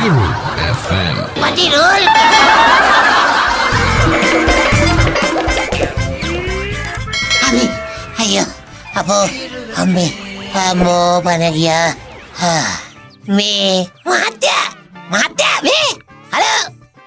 Madiru FM. Madirul. Ayo, apa? Ambil, kamu mana dia? Me, mata, me. Halo.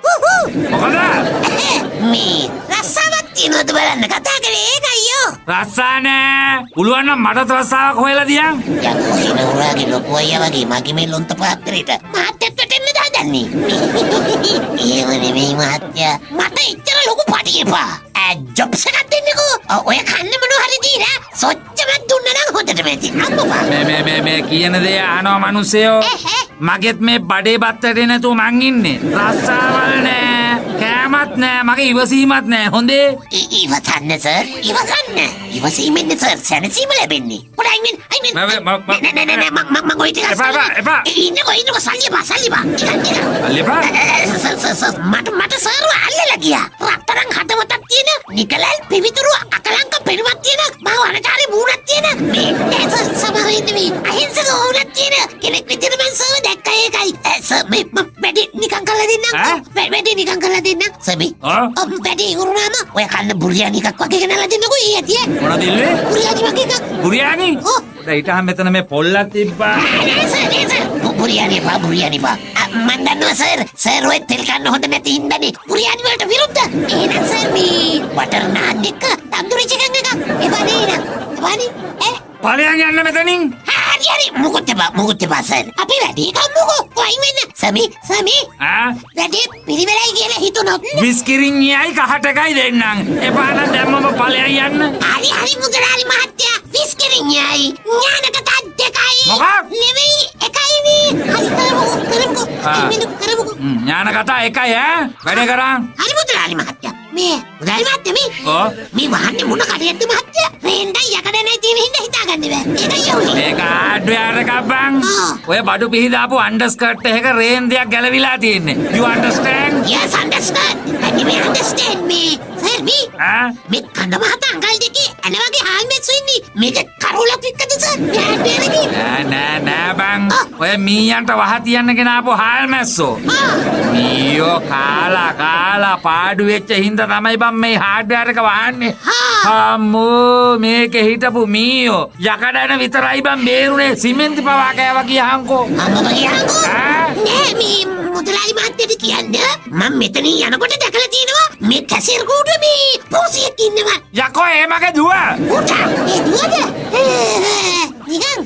Me, rasamat tino tu balan kata kali kayo. Rasane, uluan na mata rasa aku hela dia. Ya aku hina lagi lo kuaya lagi magi melon tepat cerita. Mata tu tenda dah ni. Iya mana me mata. Mata itu logo padi apa? Job sekat ini ko. Oh ya kan mana hari dia. Soccamat dunna නම් හොඳට මැති අම්මපා මේ කියන දේ අහනවා මිනිස්සයෝ මගෙත් මේ බඩේ බත්තට නැතුව මං ඉන්නේ රස්සාවල් නෑ කෑමත් නෑ මගේ ඉවසීමත් නෑ හොඳේ ඉවසන්න සර් ඉවසීමෙන් සර් සැනසීම ලැබෙන්නේ what I mean නෑ මං ඔය ටික එපා ඉන්නකෝ සල්ලිපා අල්ලපා මට සර්ව අල්ලලා ගියා රත්තරන් හදවතක් තියෙන නිකලල් පිවිතුරු අකලංක පෙනුමක් තියෙන මම අනකාරී මූණක් තියෙන මේ සමහර ඉන්නේ මේ අහිංසක වුණක් තියෙන කෙනෙක් විදිහට මං සර්ව දැක්කා ඒකයි සර් මේ වැඩි නිකන් කරලා දෙන්නම් වැඩි නිකන් කරලා දෙන්නම් සබි වැඩි උරුනාම ඔය කන්න බුරියානි එකක් වගේ ගෙනලා දෙන්නකෝ ඊ ඇතියේ මොනවද ඉල්ලුවේ බුරියානි වගේ එකක් බුරියානි ඊටහම මෙතන මේ පොල්ලක් තිබ්බා බුරියානි බා මන් දන්නවා සර් ඔය තෙල් කන්න හොඳ නැති හින්දානේ බුරියානි වලට විරුද්ධ එහෙනම් සර් මේ බටර් නාන් එක තන්දුරි චිකන් එක එපනේ ඵලයන් යන්න මෙතනින් හරි මොකද බා සර් අපි වැඩි කම්මුකෝ කොයි වෙන්න සමි වැඩි පිළිවෙලයි කියලා හිතුනොත් විස්කිරින්යයි කහට එකයි දෙන්නම් එපා නම් දැම්මම ඵලයන් යන්න හරි මුදලාලි මහත්තයා විස්කිරින්යයි ඥානකත දෙකයි මොකක් නෙවෙයි එකයිනේ හරි කරමුකෝ ඥාන කතා එකයි වැඩ කරන් හරි මුදලාලි මහත්තයා මේ වහන්නේ මොන කඩේද මහත්තයා රේන්දයි යකඩ නැති හින්දා හිතාගන්න බෑ ඒකයි යවුනේ මේක ආඩ්වයාට කබ්බන් ඔය බඩු පිහදාපු අන්ඩර්ස්කර්ට් එකක රේන්දයක් ගැලවිලා තියෙන්නේ you understand yes understand I understand me sir me මේ කඳ මහතා අංකල් දෙකේ අනවගේ හාල් මෙස්සු ඉන්නේ මේක කරෝලක් වික්කද සර් නෑ බං ඔය මීයන්ට වහ තියන්න ගෙනාපු හාල් මැස්සෝ මීයෝ කාලා පාඩු වෙච්ච හින්දා තමයි බම් මේ හાર્ඩ්වෙයාර් එක වහන්නේ අම්මෝ මේකේ හිටපු මීයෝ යකඩන විතරයි බම් බේරුනේ සිමෙන්ති පවා කෑවා ගියහන්කෝ නෑ මේ මුදලාලි මහත්තයාට කියන්නේ මම මෙතනින් යනකොට දැකලා තියෙනවා මේ කැසියර් කූඩ මේ පොසියක් ඉන්නවා යකෝ ඒ මගේ දුව උටා ඒ දුවද නිකන්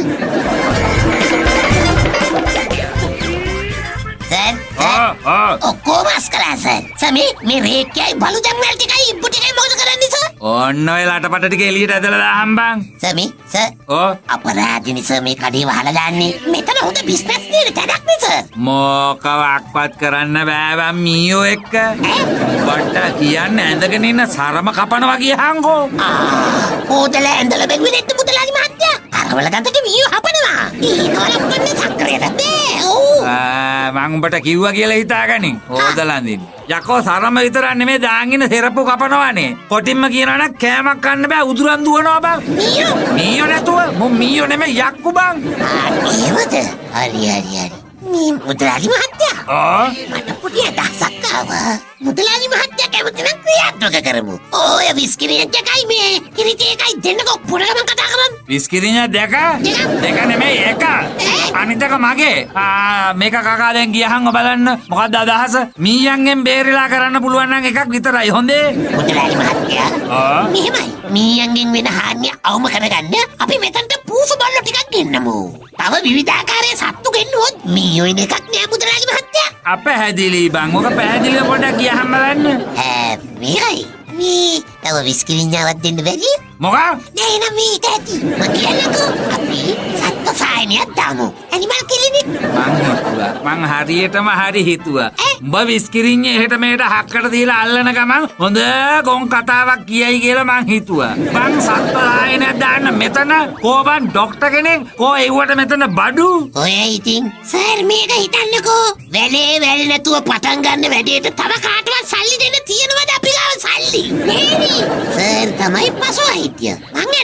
ඔක්කොම අස්කලා සර් මේ රේක්කයි බලු දැම්මල් ටිකයි ඉබ්බු ටිකයි මොකද කරන්නේ සර් ඔන්න ඔය ලටපට ටික එළියට ඇදලා දාහම් බං සර් අපරාධිනේ සර් මේ කඩේ වහලා දාන්නේ මෙතන හොඳ බිස්නස් තියෙන තැනක් නේ සර් මොකවක්වත් කරන්න බෑ බං මීයෝ එක්ක බට කියන්නේ ඇඳගෙන ඉන්න සරම කපනවා කියහන්කෝ ඕදල ඇඳලා බැලුවේ නැද්ද මුදලාලි මහත්තයා කරවල ගඳට මීයෝ හපනවා ඊනවල පන්නේ සක්‍රියට බෑ මං උඹට කිව්වා කියලා හිතාගනින් ඕදලන්දින් යකෝ සරම විතරක් නෙමෙයි දාංගින සෙරප්පු කපනවානේ කොටින්ම කියනවා නම් කෑමක් කන්න බෑ උදුරන් දුවනවා බං මීයෝ නැතුව මම මීයෝ නෙමෙයි යක්කු බං එහෙමද හරි මේ මුදලාලි මහත්තයා මට පොඩි අදහසක් ආවා මුදලාලි මහත්තයා කැමති නම් ක්‍රියාත්මක කරමු ඔය විස්කිරිය දෙකයි මේ කිරිටි එකයි දෙන්නකෝ පොඩකම කතා කරමු විස්කිරිය දෙක නෙමෙයි එක අනිතක මගේ මේක කකා දැන් ගියහම බලන්න මොකක්ද අදහස මීයන්ගෙන් බේරිලා කරන්න පුළුවන් නම් එකක් විතරයි හොඳේ මුදලාලි මහත්තයා මෙහෙමයි මීයන්ගෙන් වෙන හානිය අවම කරගන්න අපි මෙතනට පූසු බල්ලෝ ටිකක් ගෙන්නමු තව විවිධාකාරයේ සත්තු ගෙන්නුවොත් මීයෝ ඉන්න එකක් නෑ මුදලාලි මහත්තයා අපහැදිලි බං මොක පැහැදිලිව පොඩ්ඩක් ගියහම බලන්න මේකයි මේ තව විස්කිරින්නාවක් දෙන්න බැරි මොකක් නෑ නෑ මේ ඇති මම කියන්නකෝ අපි සත්තු සායනයක් දාමු ඇනිමල් ක්ලිනික් මං හරියටම හරි හිතුවා උඹ විස්කිරින්නේ එහෙට මෙහෙට හක්කට දීලා අල්ලන ගමන් හොඳ ගොන් කතාවක් කියයි කියලා මං හිතුවා මං සත්තු සායනයක් දාන්න මෙතන කෝබන් ડોක්ටර් කෙනෙක් කෝ එව්වට මෙතන බඩු ඔය ඉතින් සර් මේක හිතන්නකෝ වැල් නැතුව පටන් ගන්න වැඩේට තව කාටවත් සල්ලි දෙන්න තියෙනවද අපි ගාව සල්ලි නේද සර් තමයි පසු අයිතිය මං ඇටෙන්ඩන්ට්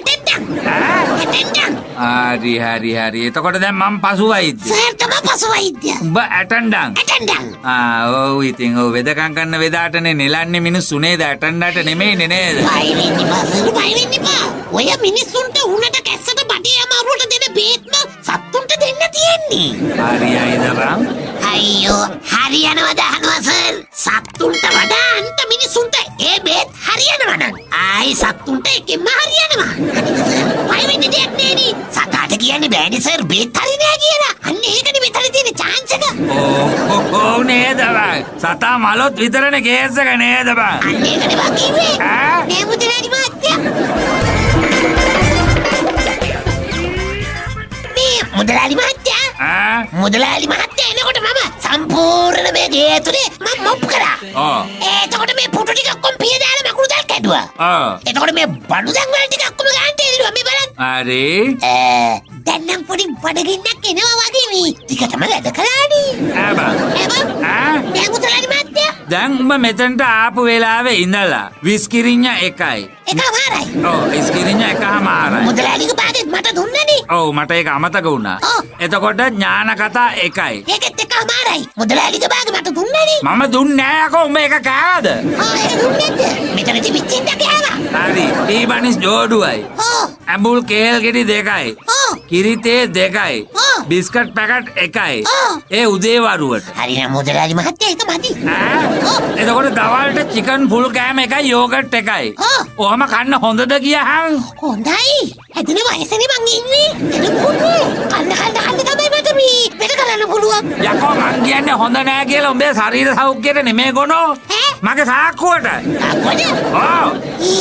හෙටෙන්ඩන්. හරි. එතකොට දැන් මම පසු වෛද්‍ය. සර් තමයි පසු වෛද්‍ය. උඹ ඇටන්ඩන්. හෙටෙන්ඩන්. ඔව් ඉතින් ඔව් වෙදකම් කරන වෙදාටනේ නෙලන්නේ මිනිස්සු නේද ඇටන්ඩන්ට නෙමෙයිනේ නේද? බය වෙන්න එපා සර් බය වෙන්න එපා. ඔය මිනිස්සුන්ට උණට කැස්සට බඩේ අමාරුවට දෙන බේත්ම සත්තුන්ට දෙන්න තියෙන්නේ. හරියයිද බං? අයියෝ හරියනවා දහනවා සර්. සත්තුන්ට වඩා අන්ත මිනිස්සුන්ට ඒ බේත් හරියනවා නම් ආයි සත්තුන්ට එකෙන්ම හරියනවා. බය වෙන්න දෙයක් නෑනේ. සතාට කියන්නේ බෑනේ සර් බේත් හරි නෑ කියලා. අන්න ඒකනේ මෙතන තියෙන chance එක. ඔව් නේද බං? සතා මලොත් විතරනේ කේස් එක නේද බං? අන්න ඒකනේ බං කිව්වේ. නේ මුදලාලි මහත්තයා. මුදලාලි මහත්තයා මුදලාලි මහත්තයා එනකොට මම සම්පූර්ණ මේ ගේ ඇතුලේ මම මොප් කරා. එතකොට මේ පුටු ටික ඔක්කොම පිය දාලා මකුළු දැල් කැඩුවා. එතකොට මේ බඩු දැන් වල ටික ඔක්කොම ගන්නට එළිවා මේ බලන්න. හරි. දැන් නම් පොඩි බඩගින්නක් එනවා වගේ මේ ටිකටම වැඩ කළානේ. නේ මුදලාලි මහත්තයා. දැන් උඹ මෙතනට ආපු වෙලාවේ ඉඳලා විස්කිරිඤ්ඤා එකයි. එකමාරයි. ඔව් විස්කිරිඤ්ඤා එකමාරයි. මුදලාලිගේ බාගෙත් මට දුන්නනේ. ඔව් මට ඒක අමතක වුණා. එතකොට ඥාන කතා එකයි. ඒකෙත් එකමාරයි. මුදලාලිගේ බාගෙ මට දුන්නනේ. මම දුන්නේ නෑ අකෝ උඹ ඒක කෑවද? ඒක දුන්නේ නැද්ද? මෙතනදි පිච්චෙන්ද කෑවා. හරි. ඊබනිස් ජෝඩුවයි. ඇඹුල් කේල් ගෙඩි දෙකයි. කිරිතේ දෙකයි. බිස්කට් පැකට් එකයි. ඒ උදේ වරුවට. හරිනම් මුදලාලි මහත්තයා ඒක මදි. එතකොට දවල්ට චිකන් ෆුල් කෑම එකයි යෝගට් එකයි. ඔහම කන්න හොඳද කියහන්? හොඳයි. ඇදෙන වයසනේ මං ඉන්නේ. එළ මොකද? කන්න තමයි මට මේ වැඩ කරන්න පුළුවන්. යකෝ මං කියන්නේ හොඳ නෑ කියලා උඹේ ශරීර සෞඛ්‍යයට නෙමෙයි ගොනෝ. මගේ සාක්කුවට. ඔව්.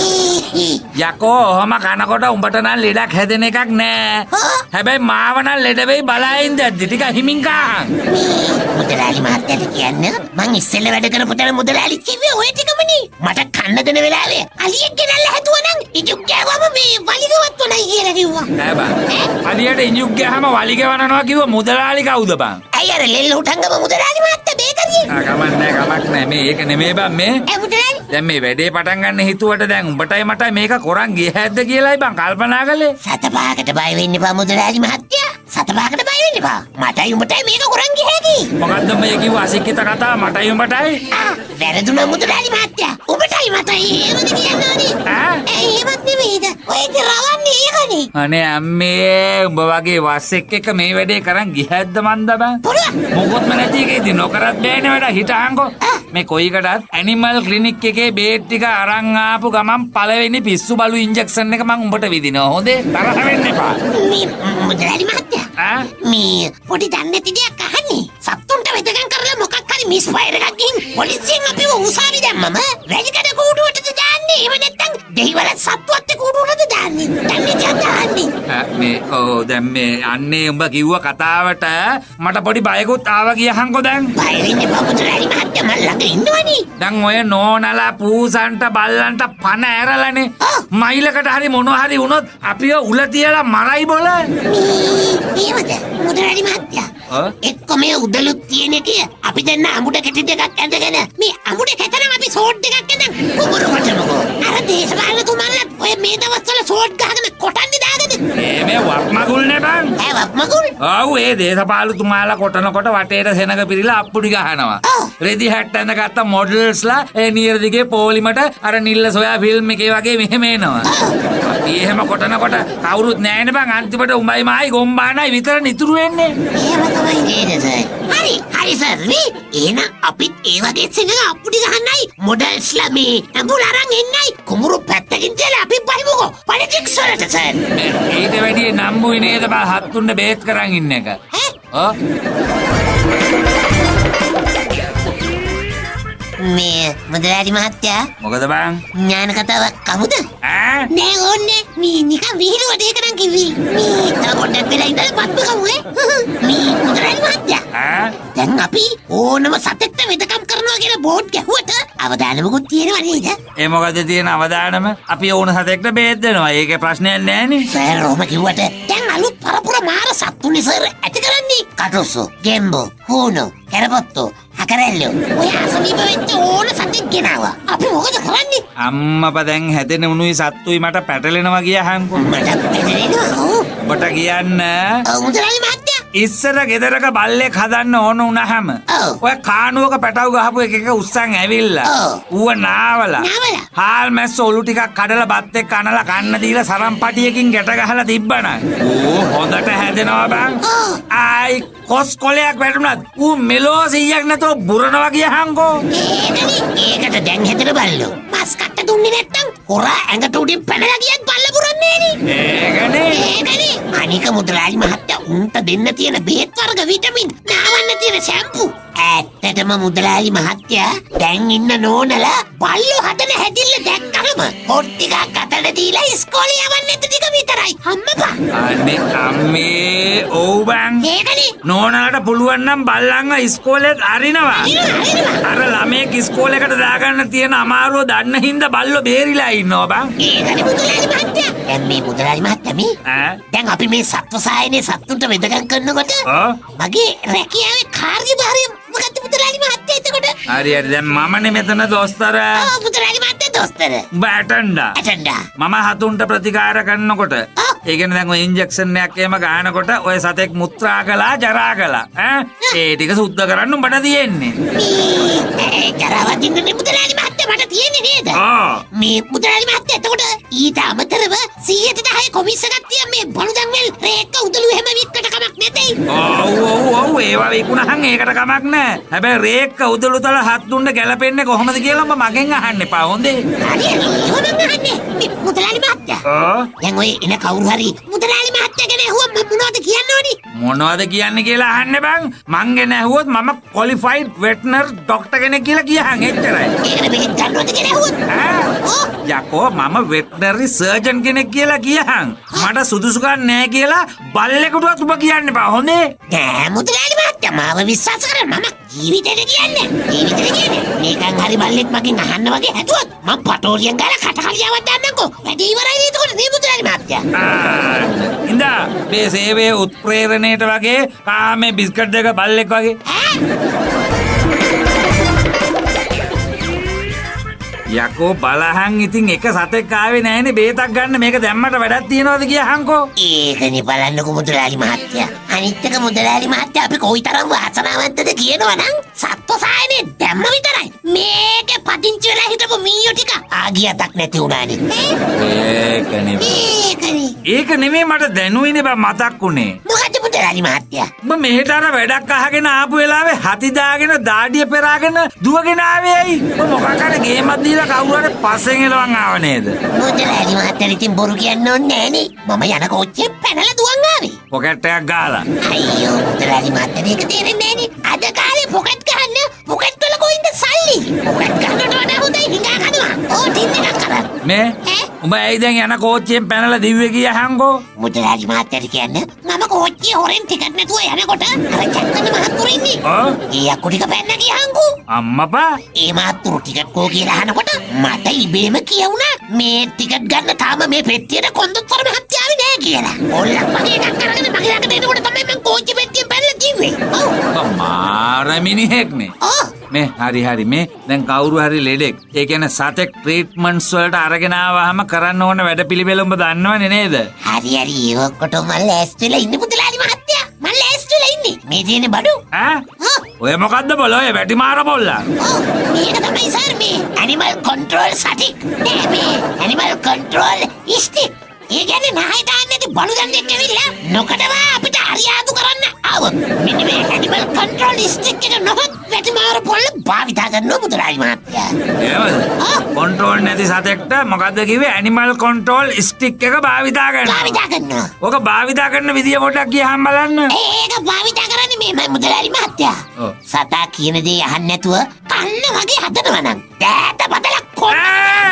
යකෝ ඔහම කනකොට උඹට නම් ලෙඩක් හැදෙන එකක් නෑ. හැබැයි මාව නම් ලෙඩ වෙයි බලයින් දැද්දි ටික හිමින් කාහන්. මුදලාලි මහත්තයාට කියන්නේ මං ඉස්සෙල්ලා වැඩ කරපු තැන මුදලාලි කිව්වේ ඔය ටිකමනේ. මට කන්න දෙන වෙලාවේ අලියෙක් ගෙනල්ලා හැදුවා නම් ඉජුක් ගෑවම මේ වලිගවත් උනයි කියලා කිව්වා. නෑ බං. අලියට ඉජුක් ගෑවම වලිගවනවා කිව්ව මුදලාලි කවුද බං? අය අර ලෙල්ල උටංගම මුදලාලි මහත්තයා බේකරියේ. කමක් නෑ මේ ඒක නෙමෙයි බං මේ. මුදලාලි දැන් මේ වැඩේ පටන් ගන්න හිතුවට දැන් උඹටයි මටයි මේක කොරන් ගිය හැද්ද කියලායි බං කල්පනා කළේ. සතපහකට බය වෙන්න එපා මුදලාලි මහත්තයා. සතපහකට බය වෙන්න එපා. මටයි උඹටයි මේක කොරන් ගිය හැකි. මොකද්ද මේ කිව්ව අසික්කිත කතාව මටයි උඹටයි? වැරදුනා මුදලාලි මහත්තයා. උඹටයි මටයි එහෙමද කියන්නේ? එහෙමත් නෙමෙයිද? ඔය රවන්නේ ඒකනේ. අනේ අම්මේ උඹ වගේ වස්සෙක් එක මේ වැඩේ කරන් ගිය හැද්ද මන්ද බං? මොකොත්ම නැති එකේදී නොකරත් බෑනේ වැඩ හිටහන්කෝ. මේ කොයිකටත් ඇනිමල් ක්ලිනික් එකේ බේත් ටික අරන් ආපු ගමන් පළවෙනි පිස්සු බලු ඉන්ජෙක්ෂන් එක මං උඹට විදිනවා. හොඳේ තරහ වෙන්න එපා. මේ මුදලාලි මහත්තයා. මේ පොඩි දන්නේ නැති දෙයක් අහන්නේ. සත්තුන්ට වෙදකම් කරලා මොකක් හරි මිස් ෆයර් එකක් ගිහින් පොලිසියෙන් අපිව උසාවි දැම්මම වැලිකඩ කූඩුවටද දාන්නේ? එහෙම නැත්නම් දෙහිවල සත්තුවත් කූඩුවටද දාන්නේ? දන්නේ නැත්නම් මේ දැන් මේ අන්නේ උඹ කිව්ව කතාවට මට පොඩි බයකුත් ආවා කියහන්කෝ දැන්. බය වෙන්න එපා මුදලාලි මහත්තයා මම ළඟ ඉන්නවනේ. දැන් ඔය නෝනලා පූසන්ට බල්ලන්ට පණ ඇරලානේ. මයිලකට හරි මොනවා හරි වුණොත් අපිව උල තියලා මරයි බොල. එහෙමද මුදලාලි මහත්තයා? එක්ක මේ උදලුත් තියෙන එක අපි දෙන්න අමුඩ කැටි දෙකක් ඇඳගෙන මේ අමුඩ කැටනම් අපි සෝට් එකක් ඇඳන් කුඹුරු වටනකෝ. අර දේශපාලනතුමාලත් ඔය මේ දවස්වල සෝට් ගහගෙන කොටන්නේ දාගෙන. මේ වප්මගුල් නේ බං. වප්මගුල්? ඔව් ඒ දේශපාලනතුමාලා කොටනකොට වටේට සෙනඟ පිරීලා අප්පුඩි ගහනවා. රෙදි හැට් ඇඳගත්ත මොඩල්ස්ලා ඒ නියර දිගේ පොලිමට අර නිල්ල සොයා ෆිල්ම් එකේ වගේ මෙහෙම එනවා. අපි එහෙම කොටනකොට කවුරුත් නෑනේ බං අන්තිමට උඹයි මායි ගොම්බානයි විතරනේ ඉතුරු වෙන්නේ. එහෙම තමයි නේද සර්? හරි සර්. එහෙනම් අපිත් ඒ වගේ සෙනඟ අප්පුඩි ගහන්නයි මොඩල්ස්ලා මේ ඇඹුල් අරන් එන්නයි කුඹුරු පැත්තකින් තියලා අපි බලමුකෝ පොලිටික්ස් වලට සර්. ඊට වැඩිය නම්බුයි නේද බං හත්තුන්න බේත් කරන් ඉන්න එක. මේ මුදලාලි මහත්තයා මොකද බං? ඥාන කතාවක් කවුද? නෑ ඕන්නේ මේ නිකන් විහිළුවට ඒක නම් කිව්වේ. මේ තව පොඩ්ඩක් වෙලා ඉඳලා පත්තු කමු මේ මුදලාලි මහත්තයා. දැන් අපි ඕනම සතෙක්ට වෙදකම් කරනවා කියලා බෝඩ් ගැහුවට අවදානමකුත් තියෙනවා නේද? ඒ මොකද තියෙන අවදානම? අපි ඕන සතෙක්ට බේත් දෙනවා. ඒකේ ප්‍රශ්නයක් නෑනේ. සර් ඔහම කිව්වට දැන් අලුත් පරපුර මාර සත්තුනේ සර් ඇති කරන්නේ. කටුස්සෝ, ගෙම්බෝ, හූනෝ, කැරපොත්තෝ අකරැල්ලෝ ඔය අසනීප වෙච්ච ඕන සතෙක් ගෙනාවා. අපි මොකද කරන්නේ? අම්මපා දැන් හැදෙන උණුයි සත්තුයි මට පැටලෙනවා ගියාහන්කෝ. මට පැටලෙනවා. ඔබට කියන්න මුදලාලි මහත්තයා. ඉස්සර ගෙදරක බල්ලෙක් හදන්න ඕන වුණාම ඔය කානුවක පැටව ගහපු එක උස්සන් ඇවිල්ලා ඌව නාවලා හාල් මැස්ස ඔලු ටිකක් කඩලා බත් එක්ක කනලා කන්න දීලා සරම්පටියකින් ගැට ගහලා තිබ්බනම් ඌ හොඳට හැදෙනවා බං. ආයි කොස් කොලයක් වැටුණත් ඌ මෙලෝ 100ක් නැතෝ බුරනවා ගියහන්කෝ. ඒකට දැන් හැදෙන බල්ලෝ මස් කට්ට දුන්නේ නැත්තම් හොරා ඇඟට උඩින් පැනලා ගියත් බල්ල පුරන්නේ නේ. ඒකනේ. අනික මුදලාලි මහත්තයා උන්ට දෙන්න තියෙන බෙහෙත් වර්ග විටමින් නාවන්න තියෙන ෂැම්පු ඇත්තටම මුදලාලි මහත්තයා දැන් ඉන්න නෝනලා බල්ලෝ හදන හැදිල්ල දැක්කම පොත් ටිකක් අතට දීලා ඉස්කෝලේ යවන්න ටික විතරයි අම්මපා. අනේ අම්මේ ඔව් බං. ඒකනේ. නෝනලට පුළුවන් නම් බල්ලන්ව ඉස්කෝලේට අරිනවා. අර ළමයෙක් ඉස්කෝලේකට දාගන්න තියෙන අමාරුව දන්න හින්දා බල්ලෝ බේරිලා ඉන්නවා බං. ඒකනේ මුදලාලි මහත්තයා. දැන් මේ මුදලාලි මහත්තයා මේ දැන් අපි මේ සත්ව සායනේ සත්තුන්ට වෙදකම් කරනකොට මගේ රැකියාවේ කාර්යභාරය මොකක්ද මුදලාලි මහත්තයා එතකොට? හරි දැන් මමනේ මෙතන දොස්තර. මුදලාලි මහත්තයා දොස්තර. බැටන්ඩා. මම හතුන්ට ප්‍රතිකාර කරනකොට ඒ කියන්නේ දැන් ඔය ඉන්ජෙක්ෂන් එකක් එහෙම ගන්නකොට ඔය සතෙක් මුත්‍රා කළා ජරා කළා ඒ ටික සුද්ධ කරන්න උඹට තියෙන්නේ. මේ ජරාවත් ඉන්නේ මුදලාලි මහත්තයා මට තියෙන්නේ නේද? මේ මුදලාලි මහත්තයා එතකොට ඊට අමතරව 110 කොමිස් එකක් තියන් මේ බලුදන් වෙල් රේක්ක උදළු එහෙම වික්කට කමක් නැතේ. ඔව් ඒවා විකුණහන් ඒකට කමක් නැහැ. හැබැයි රේක්ක උදළු තල හත් දුන්න ගැලපෙන්නේ කොහොමද කියලා ඔබ මගෙන් අහන්න එපා හොඳේ. හරි මේ මුදලාලි මහත්තයා. දැන් ඔය එන කවුරු හරි මුදලාලි මහත්තයා ගැන ඇහුවම මම මොනවද කියන්න ඕනි? මොනවද කියන්නේ කියලා අහන්න බං. මං ගැන ඇහුවොත් මම qualified veterinary doctor කෙනෙක් කියලා කියහන් එච්චරයි. ඒකට බෙහෙත් ගන්නවද කියලා ඇහුවොත්? යකෝ මම veterinary surgeon කෙනෙක් කියලා කියහන්. මට සුදුසුකම් නැහැ කියලා බල්ලෙකුටවත් ඔබ කියන්න එපා හොඳේ. නෑ මුදලාලි මහත්තයා මාව විශ්වාස කරන්න මම ජීවිතේට කියන්නේ. මේකන් හරි බල්ලෙක් මගෙන් අහන්න වගේ හැදුවොත් මම පටෝලියෙන් ගාලා කටකලියාවක් දාන්නම්කෝ. වැඩි ඉවරයි නේද කොට නේ මුදලාලි මහත්තයා. ඉඳා මේ සේවයේ උත්ප්‍රේරණයට වගේ කාමේ බිස්කට් දෙක බල්ලෙක් වගේ. යකෝ බලහන් ඉතින් එක සතෙක් ආවේ නැහැනේ බේතක් ගන්න මේක දැම්මට වැඩක් තියනවද කියහන්කෝ. ඒකනේ බලන්නකෝ මුදලාලි මහත්තයා. අනිත් එක මුදලාලි මහත්තයා අපි කොයිතරම් වාසනාවන්තද කියනවනම් සත්ව සායනේ දැම්ම විතරයි. මේකේ පදිංචි වෙලා හිටපු මීයෝ ටික ආගියතක් නැති වුණානේ. ඒක නෙමෙයි මට දැනුයිනේ බා මතක් උනේ. මොකද මුදලාලි මහත්තයා? මම මෙහෙට අර වැඩක් අහගෙන ආපු වෙලාවේ හති දාගෙන දාඩිය පෙරාගෙන දුවගෙන ආවේ ඇයි? මම මොකක් හරි ගේමක් දීලා කවුරු හරි පස්සෙන් එලවන් ආව නේද? මුදලාලි මහත්තයා ඉතින් බොරු කියන්නේ නෑනේ. මම යන කෝච්චියෙන් පැනලා දුවන් ආවේ. පොකට් එකක් ගාලා. අයියෝ මුදලාලි මහත්තයා ඒක තේරෙන්නේ නෑනේ. අද කාලේ පොකට් ගන්න පොකට් වල කොයින්ද සල්ලි? පොකට් ගන්නට වඩා හොඳයි හිඟා කනවා. ටින් එකක් කරා. මේ උඹ ඇයි දැන් යන කෝච්චියෙන් පැනලා දිව්වේ ගියහන්කෝ? මුදලාලි මහත්තයාට කියන්නේ මම කෝච්චිය හොරෙන් ටිකට් නැතුව යනකොට අර චක්කන මහත්තුරු ඉන්නේ. ඒ අක්කු ටික පැන්න ගියහන්කෝ. අම්මපා ඒ මහත්තුරු ටිකට් කෝ කියලා අහනකොට මට ඉබේම කියුණා මේ ටිකට් ගන්න තාම මේ පෙට්ටියට කොන්දොස්තර මහත්තයා ආවේ නෑ කියලා. ඔල්ලක් වගේ එකක් අරගෙන මගේ ළඟට එනකොට තමයි මම කෝච්චි පෙට්ටියෙන් පැනලා කිව්වේ. ඔව්. මාර මිනිහෙක්නේ. මේ හරි මේ දැන් කවුරු හරි ලෙඩෙක් ඒ කියන්නේ සතෙක් ට්‍රීට්මන්ට්ස් වලට අරගෙන ආවහම කරන්න ඕන වැඩපිළිවෙල උඹ දන්නවනේ නේද? හරි ඒ ඔක්කොටම මම ලෑස්තිලා ඉන්නේ මුදලාලි මහත්තයා. මම ලෑස්තිලා ඉන්නේ. මේ තියෙන බඩු. ඔය මොකද්ද බොල ඔය වැටිමාර බොල්ලා? මේක තමයි සර් මේ ඇනිමල් කන්ට්‍රෝල් සටික්. මේ ඇනිමල් කන්ට්‍රෝල් ස්ටික්. ඒ කියන්නේ නහය දාන්න නැති බලු ගන්නෙක් ඇවිල්ලා නොකඩවා අපිට හරියාදු කරන්න ආවොත් මෙන්න මේ ඇනිමල් කන්ට්‍රෝල් ස්ටික් එක නොහොත් වැටිමාර පොල්ල භාවිතා කරනවා මුදලාලි මහත්තයා. එහෙමද? කන්ට්‍රෝල් නැති සතෙක්ට මොකද්ද කිව්වේ? ඇනිමල් කන්ට්‍රෝල් ස්ටික් එක භාවිතා කරනවා. ඔක භාවිතා කරන විදිය පොඩ්ඩක් කියහම් බලන්න. ඒක භාවිතා කරන්නේ මේ මුදලාලි මහත්තයා. සතා කියන දේ අහන්න නැතුව කන්න වගේ හදනවා නම් දෑත බදලා කොන්න.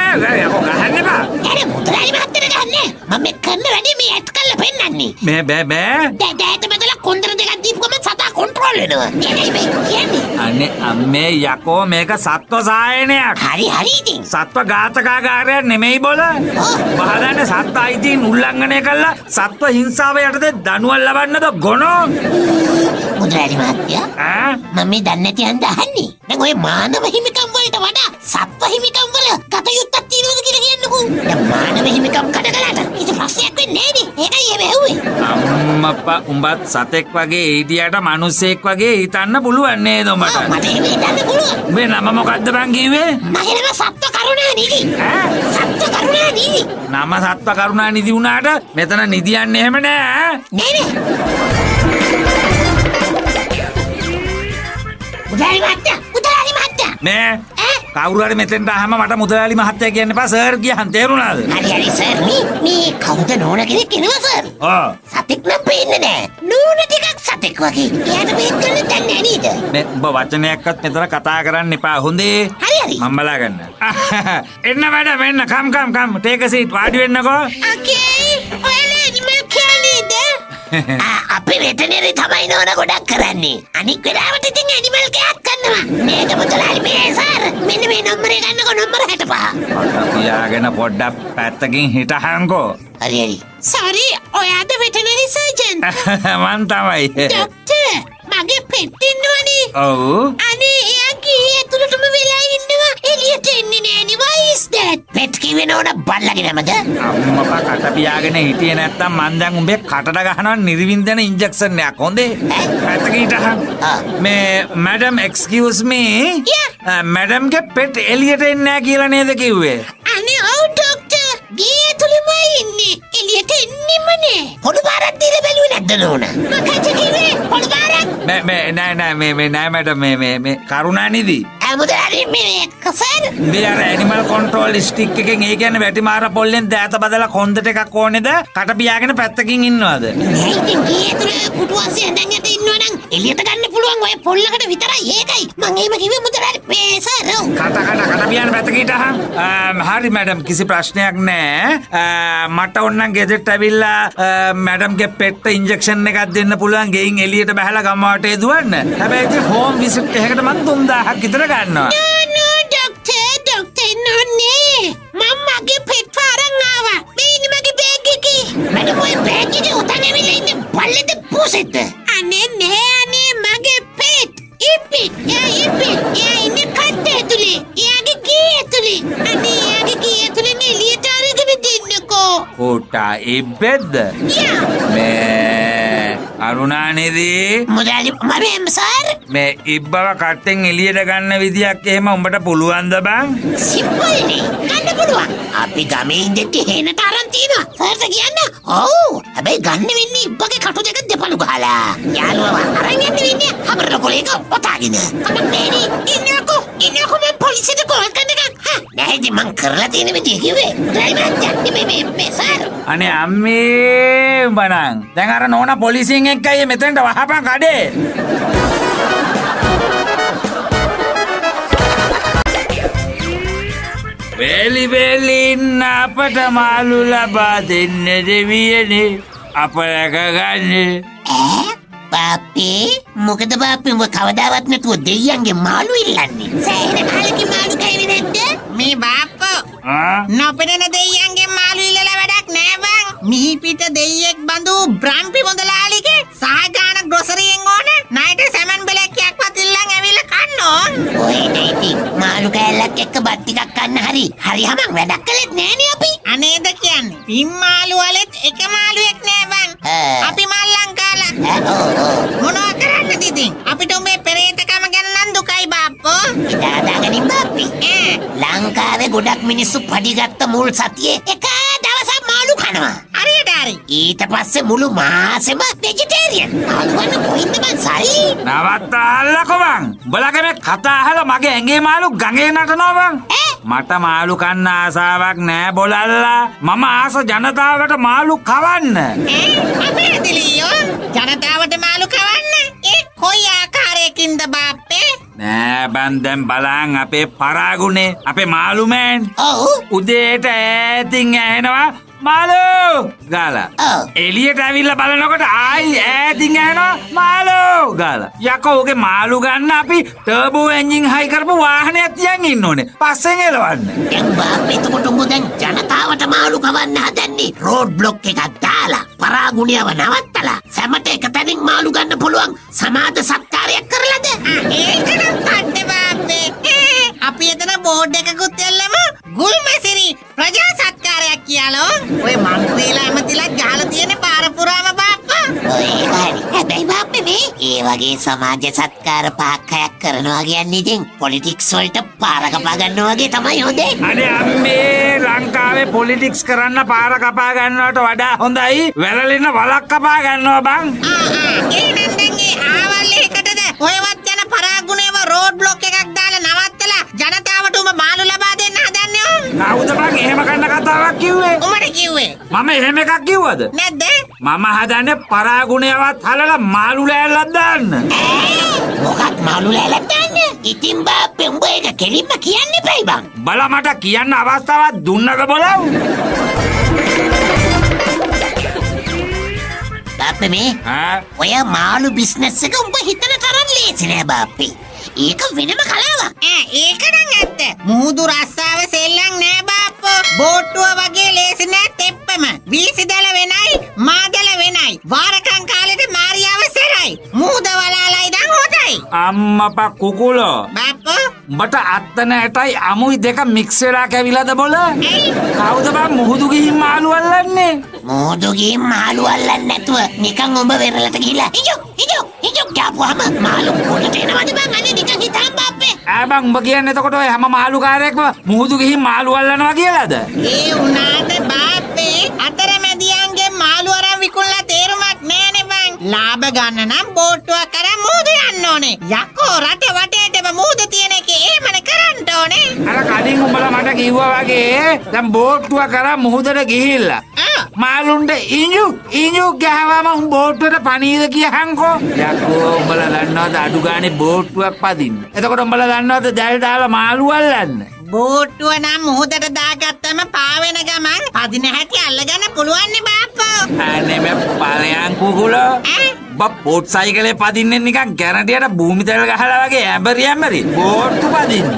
ගහන්න බා. එනේ මුදලාලි මහත්තයාට ගහන්නේ. මම මේ කරන වැඩේ මේ ඇට් කරලා පෙන්නන්නේ. බෑ. දෑත බදලා කොන්දර දෙකක් දීපුවම සතා කන්ට්‍රෝල් වෙනවා. ඒකයි මේ කියන්නේ. අනේ අම්මේ යකෝ මේක සත්ව සායනයක්. හරි ඉතින්. සත්ව ඝාතකාගාරයක් නෙමෙයි බොල. බහලන්නේ සත්ව අයිතීන් උල්ලංඝනය කළා සත්ව හිංසාව යටතේ දනුවල් ලබන්නද ගොනෝ? මුදලාලි මහත්තයා ආ මම මේ දන්නේ නැති හන්ද අහන්නේ. දැන් ඔය මානව හිමිකම් වලට වඩා සත්ව හිමිකම් වල ගත යුත්තක් තියෙනවද කියලා කියන්නකෝ. දැන් මානව හිමිකම් කඩ කළාට ඒක ප්‍රශ්නයක් වෙන්නේ නෑනේ. ඒකයි එහෙම ඇහුවේ. අම්මප්පා උඹත් සතෙක් වගේ හිටියට මිනිස්සෙක් වගේ හිතන්න පුළුවන් නේද උඹට? මට එහෙම හිතන්න පුළුවන්. උඹේ නම මොකද්ද බං කිව්වේ? මගේ නම සත්ව කරුණා නිදි. සත්ව කරුණා නිදි. නම සත්ව කරුණා නිදි වුණාට මෙතන නිදියන්නේ එහෙම නෑ. නෑ මුදලාලි මහත්තයා මේ කවුරු හරි මෙතෙන්ට ආවම මට මුදලාලි මහත්තයා කියන්න එපා සර් කියහන් තේරුණාද? හරි සර් මේ කවුද නෝන කෙනෙක් එනවා සර්. ඔව්. සතෙක් නම් පේන්නේ නෑ. නෝන ටිකක් සතෙක් වගේ. එයාට මේක ගන්න දන්නේ නෑ නේද? මේ උඹ වචනයක්වත් මෙතන කතා කරන්න එපා හොඳේ. හරි. මම බලා ගන්න. එන්න මැඩම් එන්න කම් ටේක් අ සීට් වාඩි වෙන්නකෝ. ඕකේ. ඔයාලා ඇනිමල් කෑනේද? අපි වෙටනරි තමයි නෝන ගොඩක් කරන්නේ. අනික් වෙලාවට ඉතින් ඇනිමල් කෑත් කරනවා. මේක මුදලාලි මේ සර්. මෙන්න මේ නම්බරේ ගන්නකො නම්බර 65. මට පියාගෙන පොඩ්ඩක් පැත්තකින් හිටහන්කෝ. හරි. සෝරි ඔයාද වෙටනරි සර්ජන්? මං තමයි. ડોක්ටර් මගේ පෙට් ඉන්නවනේ. ඔව්. අනේ එයා ගියේ ඇතුළටම වෙලා ඉන්නවා. එළියට එන්නේ නෑනේ. why is that? පෙට් කිව්වේ නෝන බල්ලගේ නමද? අම්මපා කට පියාගෙන හිටියේ නැත්තම් මං දැන් උඹේ කටට ගහනවා නිර්වින්දන ඉන්ජෙක්ෂන් එකක් හොඳේ. පැත්තකින් හිටහන්. මේ මැඩම් එක්ස්කියුස් මී. මැඩම්ගේ පෙට් එළියට එන්නේ නෑ කියලා නේද කිව්වේ? අනේ ඔව් ඩොක්ටර්. ගියේ ඇතුළෙමයි ඉන්නේ. එළියට එන්නෙම නෑ. පොඩු පාරක් දීලා බැලුවේ නැද්ද නෝන? මොකද කිව්වේ? පොඩු පාරක්? නෑ මැඩම් මේ කරුණානිදි. මුදලාලි මේ කසර්. මේ අර ඇනිමල් කන්ට්‍රෝල් ස්ටික් එකෙන් ඒ කියන්නේ වැටිමාර පොල්ලෙන් දෑත බදලා කොන්දට එකක් ඕනේද? කට පියාගෙන පැත්තකින් ඉන්නවද? නෑ ඉතින් ගියේ ඇතුළේ පුටුවස්සේ ඇඳන් යට ඉන්නවනම් එළියට ගන්න පුළුවන් ඔය පොල්ලකට විතරයි ඒකයි. මං එහෙම කිව්වේ මුදලාලි මේ සර්. කට පියාගෙන පැත්තකින් හිටහන්. හරි මැඩම් කිසි ප්‍රශ්නයක් නෑ. මට ඕනනම් ගෙදරට ඇවිල්ලා මැඩම්ගේ පෙට්ට ඉන්ජෙක්ෂන් එකක් දෙන්න පුළුවන් ගෙයින් එළියට බහලා ගම වටේ දුවන්න. හැබැයි ඉතින් හෝම් විසිට් එකකට මං 3000ක් විතර ගන්නවා. නෝ ඩොක්ටර් නෝනේ. මම මගේ පෙට් පාරන් ආවා. මේ ඉන්නේ මගේ බෑග් එකේ. මම ඔය බෑග් එකේ උතන් ඇවිල්ලා ඉන්නේ බල්ලෙද පුසෙද? අනේ මගේ පෙට්. ඉපිත්. එයා ඉන්නේ කට්ට ඇතුලේ. එයාගේ ගේ ඇතුලේ. අනේ එයාගේ ගේ ඇතුලේ එළියට අරගෙන දෙන්නකෝ. ඕටා ඉබ්බෙද්ද? මේ අරුණානේදී මුදලාලි මම සර්. මේ ඉබ්බව කට්ටෙන් එළියට ගන්න විදියක් එහෙම උඹට පුළුවන්ද බං? සිම්පල්නේ. ගන්න පුළුවන්. අපි ගමේ ඉඳි හේනට අරන් තියනවා. සර්ට කියන්න. ඔව්. හැබැයි ගන්න වෙන්නේ ඉබ්බගේ කටු දෙක දෙපළු ගහලා. යාළුවා අරන් යන්න වෙන්නේ අපර කොලේක ඔතාගෙන. කමන්නේ ඉන්නකෝ මම පොලිසියට කෝල් කරන්නකම්. නෑ ඉතින් මං කරලා තියෙන විදිය කිව්වේ. ඩ්‍රයිවර් යන්නේ මේ සර්. අනේ අම්මේ උඹනම් දැන් අර නෝනා පොලිසියෙන් එක්කයි මෙතෙන්ට වහපන් කඩේ. වෙලි ඉන්න අපට මාළු ලබා දෙන්න දෙවියනේ අප රැකගන්නේ. පාපේ මොකද පාපේ උඹ කවදාවත් නැතුව දෙයියන්ගේ මාළු ඉල්ලන්නේ? සෑහෙන කාලෙකින් මාළු කෑවේ නැද්ද? මේ බාප්පෝ නොපෙනෙන දෙයියන්ගේ මාළු ඉල්ලලා වැඩක් නෑ බං. මිහි පිට දෙයියෙක් බඳු බ්‍රම්පි මුදලාලිගේ සාජාන ග්‍රොසරියෙන් ඕන නයිට සැමන් බෙලක්කයක්වත් ඉල්ලන් ඇවිල්ලා කන්න ඕන. ඔය දෙයිති මාළු කෑල්ලක් එක්ක බත් ටිකක් කන්න හරි හමන් වැඩක් කළෙත් නෑනේ අපි. අනේද කියන්නේ පින් මාළු වලෙත් එක මාළුවෙක් නෑ බං. අපි මල්ලන් කාලා මොනවා කරන්නද ඉතින්? අපිට උඹේ පෙරේතකම ගැන නම් දුකයි බාප්පෝ. ඉතාලදාගනින් බාප්පි. ලංකාවේ ගොඩක් මිනිස්සු පඩිගත්ත මුල් සතියේ එක දවසක් මාළු කනවා. හරියට හරි. ඊට පස්සේ මුළු මාසෙම වෙජිටේරියන්. මාළු කන්න කොයින්ද මං සල්ලි? නවත්තල්ලකෝ බං. උඹලගේ මේ කතා අහලා මගේ ඇඟේ මාළු ගඟේ නටනවා බං. මට මාළු කන්න ආසාවක් නෑ බොලල්ලා. මම ආස ජනතාවට මාළු කවන්න. අපේ දිලියෝ ජනතාවට මාළු කවන්න? ඒ කොයි ආකාරයකින්ද බාප්පේ? නෑ බං දැන් බලන් අපේ පරාගුනේ අපේ මාළු මෑන්. ඔව්. උදේට ඈතින් ඇහෙනවා මාළු ගාලා ඔව්. එළියට ඇවිල්ලා බලනකොට ආයි ඈතින් ඇහෙනවා මාළු ගාලා යකෝ ඔගේ මාළු ගන්න අපි ටර්බෝ එන්ජින් හයි කරපු වාහනයක් තියන් ඉන්න ඕනේ පස්සෙන් එලවන්න දැන් බාප්පේ එතකොට උඹ දැන් ජනතාවට මාළු කවන්න හදන්නේ රෝඩ් බ්ලොක් එකක් දාලා පරාගුණියව නවත්තලා සැමට එක තැනින් මාළු ගන්න පුළුවන් සමාජ සත්කාරයක් කරලාද? ඒකනම් කඩේ බාප්පේ අපි එතන බෝඩ් එකකුත් එල්ලමු ගුල්මසිරි ප්‍රජා සත්කාරයක් කියලා ඔය මන්ත්‍රීලා ඇමතිලා ගහලා තියෙන පාර පුරාම බාප්පා ඔය හරි. හැබැයි බාප්පේ මේ ඒ වගේ සමාජ සත්කාර පහක් හයක් කරනවා කියන්නේ ඉතින් පොලිටික්ස් වලට පාර කපා ගන්නවා වගේ තමයි හොඳේ. අනේ අම්මේ ලංකාවේ පොලිටික්ස් කරන්න පාර කපා ගන්නවට වඩා හොඳයි වැරලෙන වලක් කපා ගන්නවා බං ඒ නන්දන්ගේ ආවල් එකටද ඔයවත් යන පරාගුණේව රෝඩ් බ්ලොක් එකක් දාලා නවත්තලා ජනතාවට උඹ මාළු ලබා දෙන්න හදන්නේ කවුද බං එහෙම කරන්න කතාවක් කිව්වේ උඹට කිව්වේ මම එහෙම එකක් කිව්වද නැද්ද මම හදන්නේ පරාගුණයවත් හලලා මාළු ලෑල්ලක් දාන්න මොකක් මාළු ලෑල්ලක් දාන්නේ? ඉතින් බාප්පේ උඹ ඒක කෙලින්ම කියන්න එපයි බං. බල මට කියන්න අවස්ථාවක් දුන්නද බලව් බාප්පේ මේ ඈ ඔය මාළු බිස්නස් එක උඹ හිතන තරම් ලේසි නෑ බාප්පේ. ඒක වෙනම කලාවක්. ඒකනම් ඇත්ත මුහුදු රස්සාව සෙල්ලම් නෑ බාප්පෝ බෝට්ටුව වගේ ලේසි නෑ තෙප්පම වීසිදල වෙනයි මාදල වෙනයි වාරකම් කාලෙට මාරියාව සෙරයි මුහුද වලාලයි දන් හොතයි අම්මපා කුකුලෝ බාප්පෝ උඹට අත්තන ඇටයි අමුයි දෙක මික්ස් වෙලා කැවිලාද බොල කවුද බං මුහුදු ගිහින් මාළු අල්ලන්නේ මොහොදු ගිහින් මාළු අල්ලන්නේ නැතුව නිකන් උඹ වෙරළට ගිහිල්ලා හිජෝ ගාපුවාම මාළු පොඩට එනවද බං අනේ නිකන් හිතන් බාප්පේ. බං උඹ කියන්නේ එතකොට ඔය හැම මාළු කාර්යයක්ම මුහුදු ගිහින් මාළු අල්ලනවා කියලාද ඒ උනාට බාප්පේ අතරමැදියන්ගේ මාළු අරන් විකුණලා තේරුමක් නෑනේ බං ලාභ ගන්න නම් බෝට්ටුවක් කරන් මුහුද යන්න ඕනේ යකෝ රට වටේටම මුහුද තියෙන එකේ එහෙමනේ කරන්න ඕනේ අර කලින් උඹලා මට කිව්වා වගේ දැන් බෝට්ටුව කරා මුහුදට ගිහිල්ලා මාළුන්ට ඉංජු ගහවම උඹ බෝට්ටුවට පණීද කියහන්කෝ යකෝ උඹලා දන්නවද අඩු ගානේ බෝට්ටුවක් පදින්න එතකොට උඹලා දන්නවද දැල් දාලා මාළු අල්ලන්න බෝට්ටුව නම් මුහුදට දාගත්තම පාවෙන ගමන් පදින හැටි අල්ලගන්න පුළුවන් නේ බාප්පෝ අනේ මේ පලයන් කුකුලෝ බෝට් සයිකලේ පදින්නේ නිකන් ගැරන්ටියට භූමි තෙල් ගහලා වගේ ඇඹරි බෝට්ටු පදින්න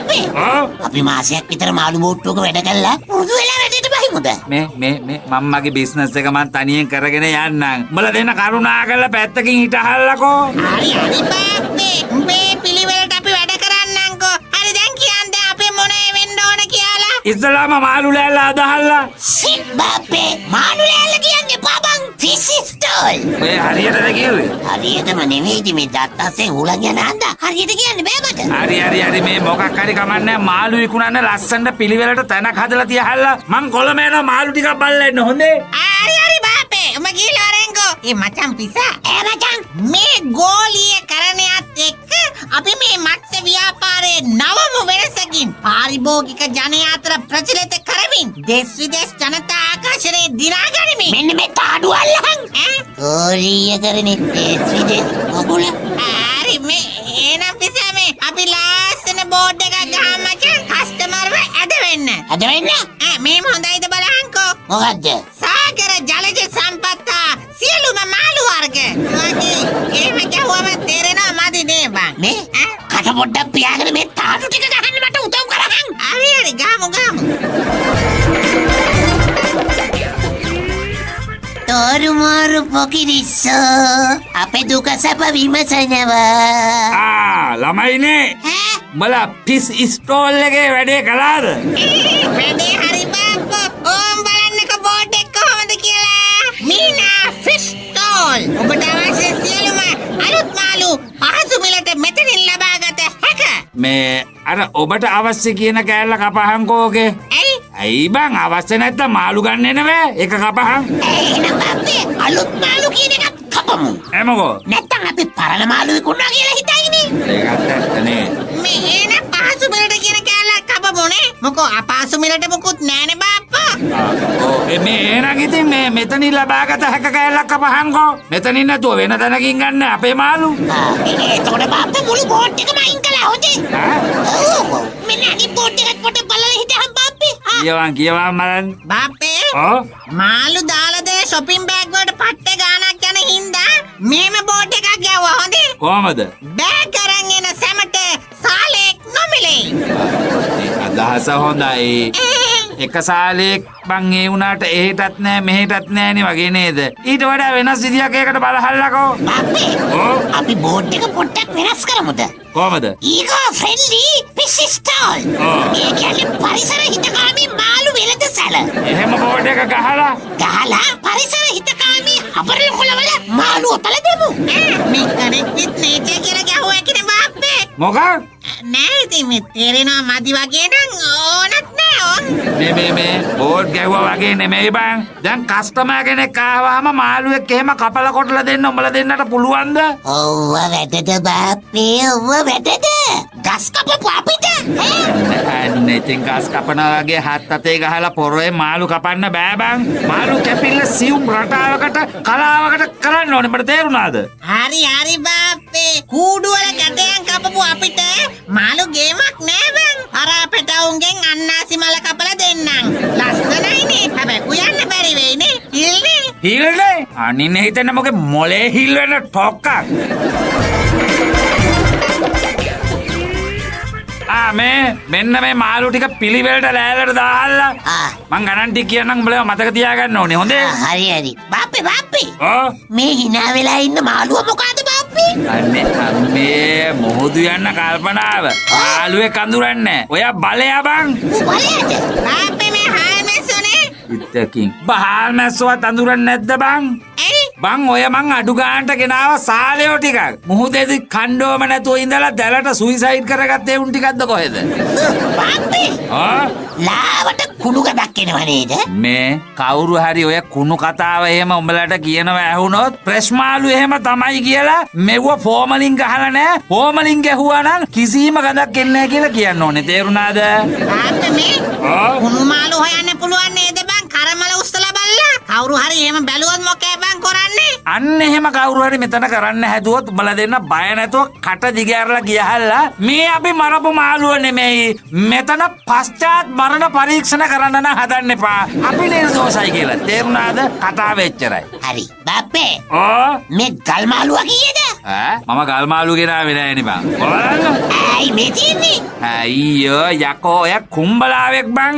අපි මාසයක් විතර මාළු බෝට්ටුවක වැඩ කළා පුරුදු වෙලා වැඩේට බහිමුද? මේ මම්මගේ බිස්නස් එක මං තනියෙන් කරගෙන යන්නම්. උඹලා දෙන්න කරුණා කරලා පැත්තකින් හිටහල්ලකෝ. හරි බාප්පේ උඹේ පිළිවෙලට අපි වැඩ කරන්නම්කෝ. හරි දැන් කියන්න අපේ මොනේ වෙන්න ඕන කියලා. ඉස්සලාම මාළු ලෑල්ල අදහල්ලා. සිත් බාප්පේ මාළු ලෑල්ල කියන්නේ බබන් ෆිසිස්ටෝල්. ඔය හරියටද කිව්වේ? හරියටම නෙවෙයිද මේ දත්තස්සේ හුලන් යන හන්ද. හරියට කියන්න බෑ මට. හරි මේ මොකක් හරි කමන්නේ මාළු විකුණන්න ලස්සනට පිළිවෙලට තැනක් හදලා තියහල්ලා. මං කොළම යනවා මාළු ටිකක් බලලා එන්න හොඳේ. හරි බාප්පේ උඹ ගිහලා වරෙන්කෝ. මචං පිසා. මචං මේ ගෝලීය කරණයත් එක්ක අපි මේ මත්ස්‍ය ව්‍යාපාරයේ නවම වෙනසකින් පාරිභෝගික ජනයා අතර ප්‍රචලිත කරමින් දෙස් විදේශ ජනතා ආකර්ෂණය දිනා ගනිමින් මෙන්න මේ තාඩු අල්ලහන්. ගෝලීය කරන්නේ දෙස් විදේශ මොගුල. හරි මේ එනම් පිසා මේ අපි ලාස්සන බෝඩ් එකක් ගහමු මචං කස්ටමර්ව ඇද වෙන්න. අද වෙන්න? මේම හොඳයිද බලහන්කෝ. මොකද්ද? සාගර ජලජ සම්පත්ත සියලුම මාළු වර්ග වගේ එහෙම කියවම තේරෙනවා මදි නේ බං මේ කට පොඩ්ඩක් පියාගෙන මේ තාඩු ටික ගහන්න මට උදව් කරහන්. හරි ගාමු තොරුමාරු පොකිරිස්සෝ අපේ දුක සැප විමසනවා. ළමයිනේ උඹලා පිස් ස්ටෝල් එකේ වැඩේ කළාද? වැඩේ හරි බාප්පා ඕම් බලන්නක බෝඩ් එක කොහමද කියලා. මීනා ෆිෂ් ස්ටෝල් ඔබට අවශ්‍ය සියලුම අලුත් මාළු පහසු මිලට මෙතනින් ලබාගත හැක. මේ අර ඔබට අවශ්‍ය කියන කෑල්ල කපහන්කෝගේ. ඇයි බං අවශ්‍ය නැත්තම් මාළු ගන්න එනවෑ ඒක කපහන්. එහෙනම් බාප්පේ අලුත් මාළු කියන එකත් කපමු. එමකෝ නැත්තම් අපි පරණ මාළු විකුණනවා කියලා හිතයිනේ. ඒකත් ඇත්තනේ. මේ එන පහසු මිලට කියන කෑල්ල කපමුනේ. මොකෝ අපහසු මිලට මොකුත් නෑනේ බාප්පා. මේ එහෙනම් ඉතින් මේ මෙතනින් ලබාගත හැක කෑල්ලක් කපහන්කෝ. මෙතනින් නැතුව වෙන තැනකින් ගන්න අපේ මාළු. එතකොට බාප්පේ මුළු බෝඩ් එකම අයින් කළා හොඳේ. මෙන්න අනිත් බෝඩ් එකත් පොඩ්ඩක් බලලා හිටහන් බාප්පේ. කියවන් බලන්න. බාප්පේ මාළු දාලා දෙන shopping bag වලට පට්ටේ ගානක් යන හින්දා මේම බෝඩ් එකක් ගැව්වා හොඳේ. කොහමද? බෑග් අරන් එන සැමට සාලෙක් නොමිලේ. අදහස හොඳයි. එක සාලෙක් බං ඒ වුණාට එහෙටත් නෑ මෙහෙටත් නෑනේ වගේ නේද? ඊට වඩා වෙනස් විදියක් ඒකට බලහල්ලකෝ. අපි බෝඩ් එක පොඩ්ඩක් වෙනස් කරමුද? කොහමද? Eco friendly fish stall. ඒ කියන්නේ පරිසර හිතකාමී මාළු වෙළඳසැල. එහෙම බෝඩ් එක ගහලා පරිසර හිතකාමී අපරල කොළවල මාළු ඔතල දෙමු. මේ කනෙක්ට් විත් නේචර් කියලා ගැහුවා කිනේ බාප්පේ. මොකක්? නෑ ඉතින් මේ තේරෙනවා මදි වගේ නම් ඕනත් නෑ ඕන්. මේ බෝඩ් ගැහුවා වගේ නෙමෙයි බං. දැන් කස්ටමර් කෙනෙක් ආවම මාළුවෙක් එහෙම කපලා කොටලා දෙන්න උඹලා දෙන්නට පුළුවන්ද? ඔව්ව වැඩද බාප්පේ ඔව්ව වැඩද? ගස් කපපු අපිට අන්න ඉතින් ගස් කපනවා වගේ හත් අතේ ගහලා පොරේ මාළු කපන්න බෑ බං. මාළු කැපිල්ල සියුම් රටාවකට කලාවකට කරන්න ඕනේ. මට තේරුණාද? හරි බාප්පේ. කූඩු වල කැටයන් කපපු අපිට මාළු ගේමක් නෑ බං. හරා පෙටවුන්ගෙන් අන්නාසි මල කපලා දෙන්නම්. ලස්සනයිනේ. හැබැයි උයන්න බැරි වෙයිනේ. හිල්නේ? අනින්නේ හිතන්න මොකේ මොලේ හිල් වෙන ටොක්කක්. මෙන්න මේ මාළු ටික පිළිවෙලට ලෑල්ලට දාලා මං ගණන් ටික කියන්නම් උඹලා මතක තියාගන්න ඕනේ. හොඳේ? හරි. බාප්පේ. මේ hina වෙලා ඉන්න මාළුව මොකද බාප්පේ? අම්මේ මොහොදු යන්න කල්පනාව. මාළුවෙක් අඳුරන්නේ. ඔයා බලයා බං. බලයද? බාප්පේ මේ හාල් මැස්සෝනේ. ඉත්තකින්. බහාල් මැස්සවත් අඳුරන්නේ නැද්ද බං? බං ඔය මං අඩු ගානට ගෙනාව සාලයෝ ටිකක්. මුහුදේදි කණ්ඩෝම නැතුව ඉඳලා දැලට සුයිසයිඩ් කරගත්තේ උන් ටිකක්ද කොහෙද? බාප්පේ. ලාවට කුණු ගඩක් එනවා නේද? මේ කවුරු හරි ඔය කුණු කතාව එහෙම උඹලට කියනවා ඇහුනොත් ප්‍රෙස් මාළු එහෙම තමයි කියලා මෙව ෆෝමලින් ගහලා නැහැ. ෆෝමලින් ගැහුවා නම් කිසිම ගඳක් එන්නේ නැහැ කියලා කියන්න ඕනේ. තේරුණාද? බාප්පේ මේ කුණු මාළු හොයන්න පුළුවන් නේද බං? කරමල උස්සලා බලලා. කවුරු හරි එහෙම බැලුවොත් මොකෑ බං කරන්නේ? අන්න එහෙම කවුරු හරි මෙතන කරන්න හැදුවොත් උඹලා දෙන්න බය නැතුව කට දිගෑරලා ගියහල්ලා මේ අපි මරපු මාළුව නෙමෙයි. මෙතන පශ්චාත් මරණ පරීක්ෂණ කරන්න නම් හදන්න එපා. අපි නිර්දෝෂයි කියලා. තේරුණාද? කතාව එච්චරයි. හරි. බාප්පේ. මේ ගල් මාළුවා කීයද? මම ගල් මාළු ගෙනාවේ නෑනේ බං. බලන්න. ඇයි මේ තියන්නේ? අයියෝ යකෝ ඔය කුඹලාවෙක් බං.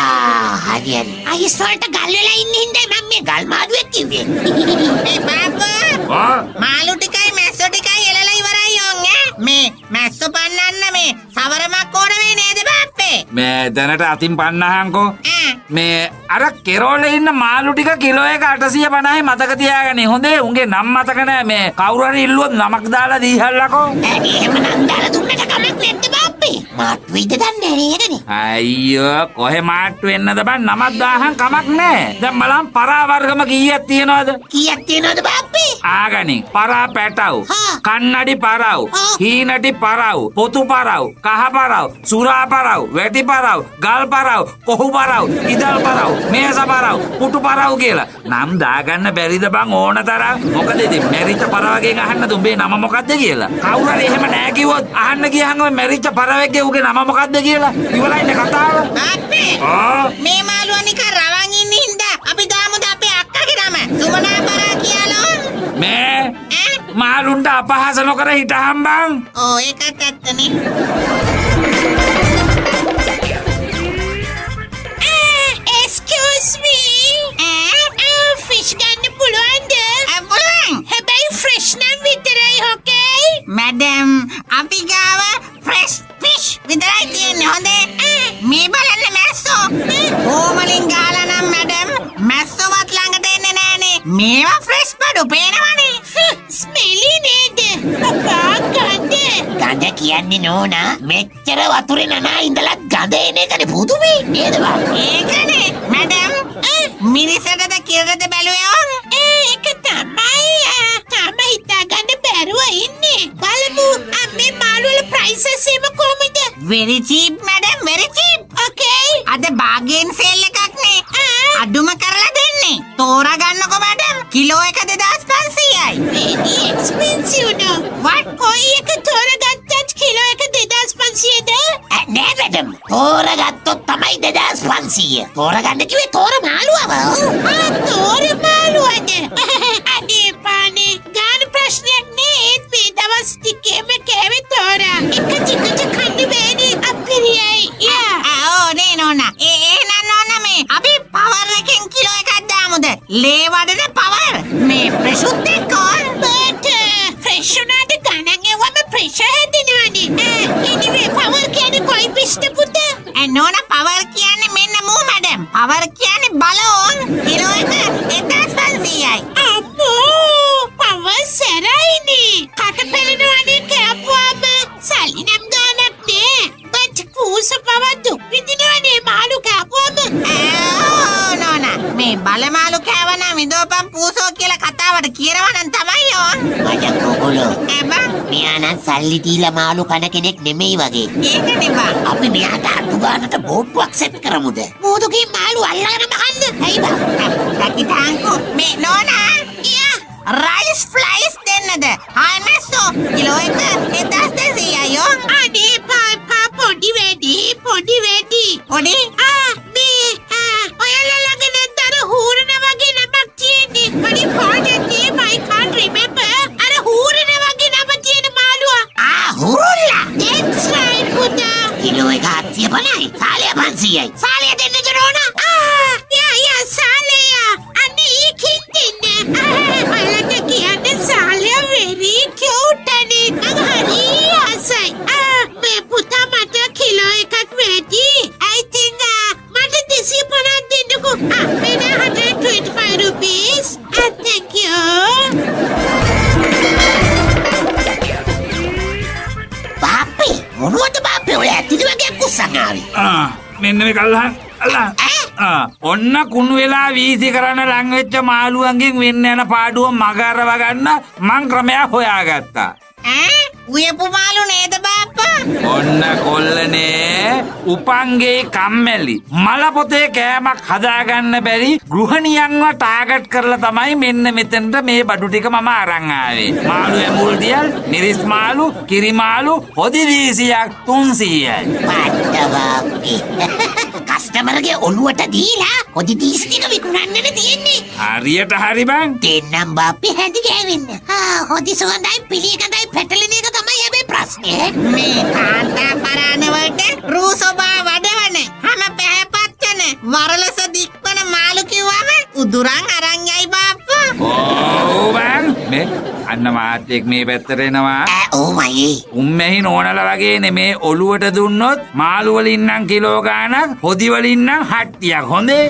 හරි. අයිස් වලට ගල් වෙලා ඉන්න හින්දා මම මේ ගල් මාළුවෙක් කිව්වේ. මේ බාප්පා. මාළු ටිකයි මැස්සෝ ටිකයි එලලා ඉවරයි ඕන් ඈ. මේ මැස්සෝ පන්නන්න මේ සවරමක් ඕන වෙයි නේද බාප්පේ? මේ දැනට අතින් පන්නහන්කෝ. මේ අර කෙරෝලේ ඉන්න මාළු ටික කිලෝ එක 850යි මතක තියාගන්න. හොඳේ උන්ගේ නම් මතක නෑ. මේ කවුරු හරි ඉල්ලුවොත් නමක් දාලා දීහල්ලකෝ. එහෙම නම් දාලා දුන්නට කමක් නැද්ද බාප්පේ? මාට්ටු විද දන්නේ නේදනේ. අයියෝ කොහෙ මාට්ටු වෙන්නද බං? නමක් දාහන් කමක් නෑ. දැන් බලන්න පරා වර්ගම කීයක් තියෙනවද? බාප්පේ? ආගනි පරා පැටව්, කන්නඩි පරව්, හීනටි පරව්, පොතු පරව්, කහ පරව්, සුරා පරව්, වැටි පරව්, ගල් පරව්, කොහු පරව්, ඉදල් පරව්, මේස පරව්, පුටු පරව් කියලා නම් දාගන්න බැරිද බං ඕන තරම්? මොකද ඉතින් මැරිච්ච පරවගෙන් අහන්න දුඹේ නම මොකද්ද කියලා. කවුරු හරි එහෙම නෑ කිව්වොත් අහන්න ගියහම ඔය මැරිච්ච පරවෙක්ගේ උගේ නම මොකද්ද කියලා ඉවරයිනේ කතාව. බාප්පේ. මේ මාළුවා නිකන් රවන් ඉන්න හින්දා අපි දාමුද අපේ අක්කගේ නම? සුමනා පරා කියලා. මේ මාළුන්ට අපහාස නොකර හිටහම් බං. ඒකත් ඇත්තනේ. Excuse me. ෆිෂ් ගන්න පුළුවන්ද? පුළුවන්. හැබැයි ෆ්‍රෙෂ් නම් විතරයි okay? මැඩම් අපි ගාව ෆ්‍රෙෂ් ෆිෂ් විතරයි තියෙන්නේ. හොඳේ. මේ බලන්න මැස්සෝ. ඕමලින් ගාලා නම් මැඩම් මැස්සෝවත් ළඟට එන්නේ නෑනේ. මේවා ෆ්‍රෙෂ් බඩු පේනවනේ. ස්මෙලි නේද? අපා ගඳ කියන්නේ නෝනා මෙච්චර වතුරේ නනා ඉඳලා ගඳ එන එකනේ පුදුමේ නේද බං? ඒකනේ මැඩම්. මිනිසටද කිරද බැලුවේ? ඒක තමයි. තාම හිතාගන්න බැරුව ඉන්නේ. බලමු මේ මාළු වල ප්‍රයිසස් එම කොහමද? very cheap madam, very cheap. Okay. අද bargain sale එකක් නේ. අඩුම කරලා දෙන්නේ. තෝරා ගන්නකො madam. කිලෝ එක 2500යි. Very expensive no. What? කොයි එක තෝරගත්තත් කිලෝ එක 2500ද? නෑ madam. තෝරගත්තොත් තමයි එකයි 2500. තෝරගන්න කිව්වේ තෝර මාළුවව. තෝර මාළුවද? අනේ පානේ ගාන ප්‍රශ්නයක් නේ. ඒත් මේ දවස් ටිකේම කෑවේ තෝරා. එක චිකච කන්න බෑනේ අපිරියයි. ඕ නේ නෝනා. එහෙනම් නෝනා මේ අපි පවර් එකෙන් කිලෝ එකක් දාමුද? ලේ වඩන පවර්. මේ ප්‍රෙෂුත් එක්ක බට ෆ්‍රෙෂ් උනාට ගණන් එවම ප්‍රෙෂර් හැදෙනවනේ. ඉනිවේ පවර් කියන්නේ කොයි පිස්ට පුතා? නෝනා පවර් කියන්නේ මෙන්න මූ මැඩම්. පවර් කියන්නේ බලෝන්. කිලෝ එක 1500යි. අම්මෝ පවර් සරයිනේ. කට පෙරෙනවනේ කෑපුවාම සල්ලි නම් ගානක් නෑ. බට කූස පවර් දුක් විඳිනවනේ මාළු කෑපුවාම. නෝනා මේ බලමාළු කෑවනම් විදෝපන් පූසෝ කියලා කතාවට කියනවා නම් තමයි ඕන්. මචං කොගොලෝ. එබා මෙයා නම් සල්ලි දීලා මාළු කන කෙනෙක් නෙමෙයි වගේ. ඒකනේ බා. අපි මෙයාට අඩු ගානට බෝට්ටුවක් සෙට් කරමුද? මෝදුගේ මාළු අල්ලගෙන මහන්න. ඇයි බා? ටකිටාංකෝ මේ නෝනා රයිස් ෆ්ලයිස් දෙන්නද? හායි මෙස්සෝ කිලෝ එක 1200යි යෝ. අනේ පාපා පොඩි වැඩි. පොඩි මේ ඔයාලා ළඟ නැද්ද අර හූරන වගේ නමක් තියෙන්නේ? මඩි පාඩන්නේ I can't remember. අර හූරන වගේ නම තියෙන මාළුවා. හුරුල්ලා. That's right පුතා. කිලෝ එක 750යි. සාලය 500යි. සාලය දෙන්න ජනෝනා. යා සාලයා. අනේ ඒකින් දෙන්න. ඔයාලට කියන්නේ සාලයා very cute අනේ. මම හරි ආසයි. මේ පුතා මට කිලෝ එකක් වැඩි. I think මට 250 දෙන්නකෝ. මෙන්න 125 rupees. Thank you. බාප්පේ මොනවද බාප්පේ ඔය ඇතිලි වගේ කුස්සන් ආවේ. මෙන්න මේ අල්ලා ඔන්න කුණු වෙලා වීසි කරන්න ලං වෙච්ච මාළුවන්ගෙන් වෙන්න යන පාඩුව මගරව ගන්න මං ක්‍රමයක් හොයාගත්තා. උයපු මාළු නේද බාප්පා? ඔන්න කොල්ලනේ උපන්ගේ කම්මැලි මල පොතේ කෑමක් හදාගන්න බැරි ගෘහණියන්ව ටාගට් කරලා තමයි මෙන්න මෙතනට මේ බඩු ටික මම අරන් ආවේ. මාළු ඇඹුල් දියල්, මිරිස් මාළු, කිරි මාළු, හොදි 200ක් 300යි. බාප්පේ. කස්ටමර්ගේ ඔළුවට දීලා හොදි 30 ටික විකුණන්නද තියෙන්නේ. හරියට හරි බං. දෙන්නම් බාප්පේ හැදි ගෑවෙන්න. හොදි සුවඳයි පිළිකඳයි පැටලෙන එක තමයි හැබැයි ප්‍රශ්නේ. මේ කාන්තා පරාණ වලට රූසෝබා වඩවන හැම පැහැපත් වෙන වරලස දික්වන මාළු කිව්වම උදුරන් අරන් යයි බාප්පා. ඕ බං මේ අන්න මාත්‍යෙක් මේ පැත්තට එනවා. ඕ මයේ. උම්මෙහි නෝනලා වගේනේ මේ ඔළුවට දුන්නොත් මාළු වලින් නම් කිලෝ ගාණක් හොදි වලින් නම් හට්ටියක් හොඳේ.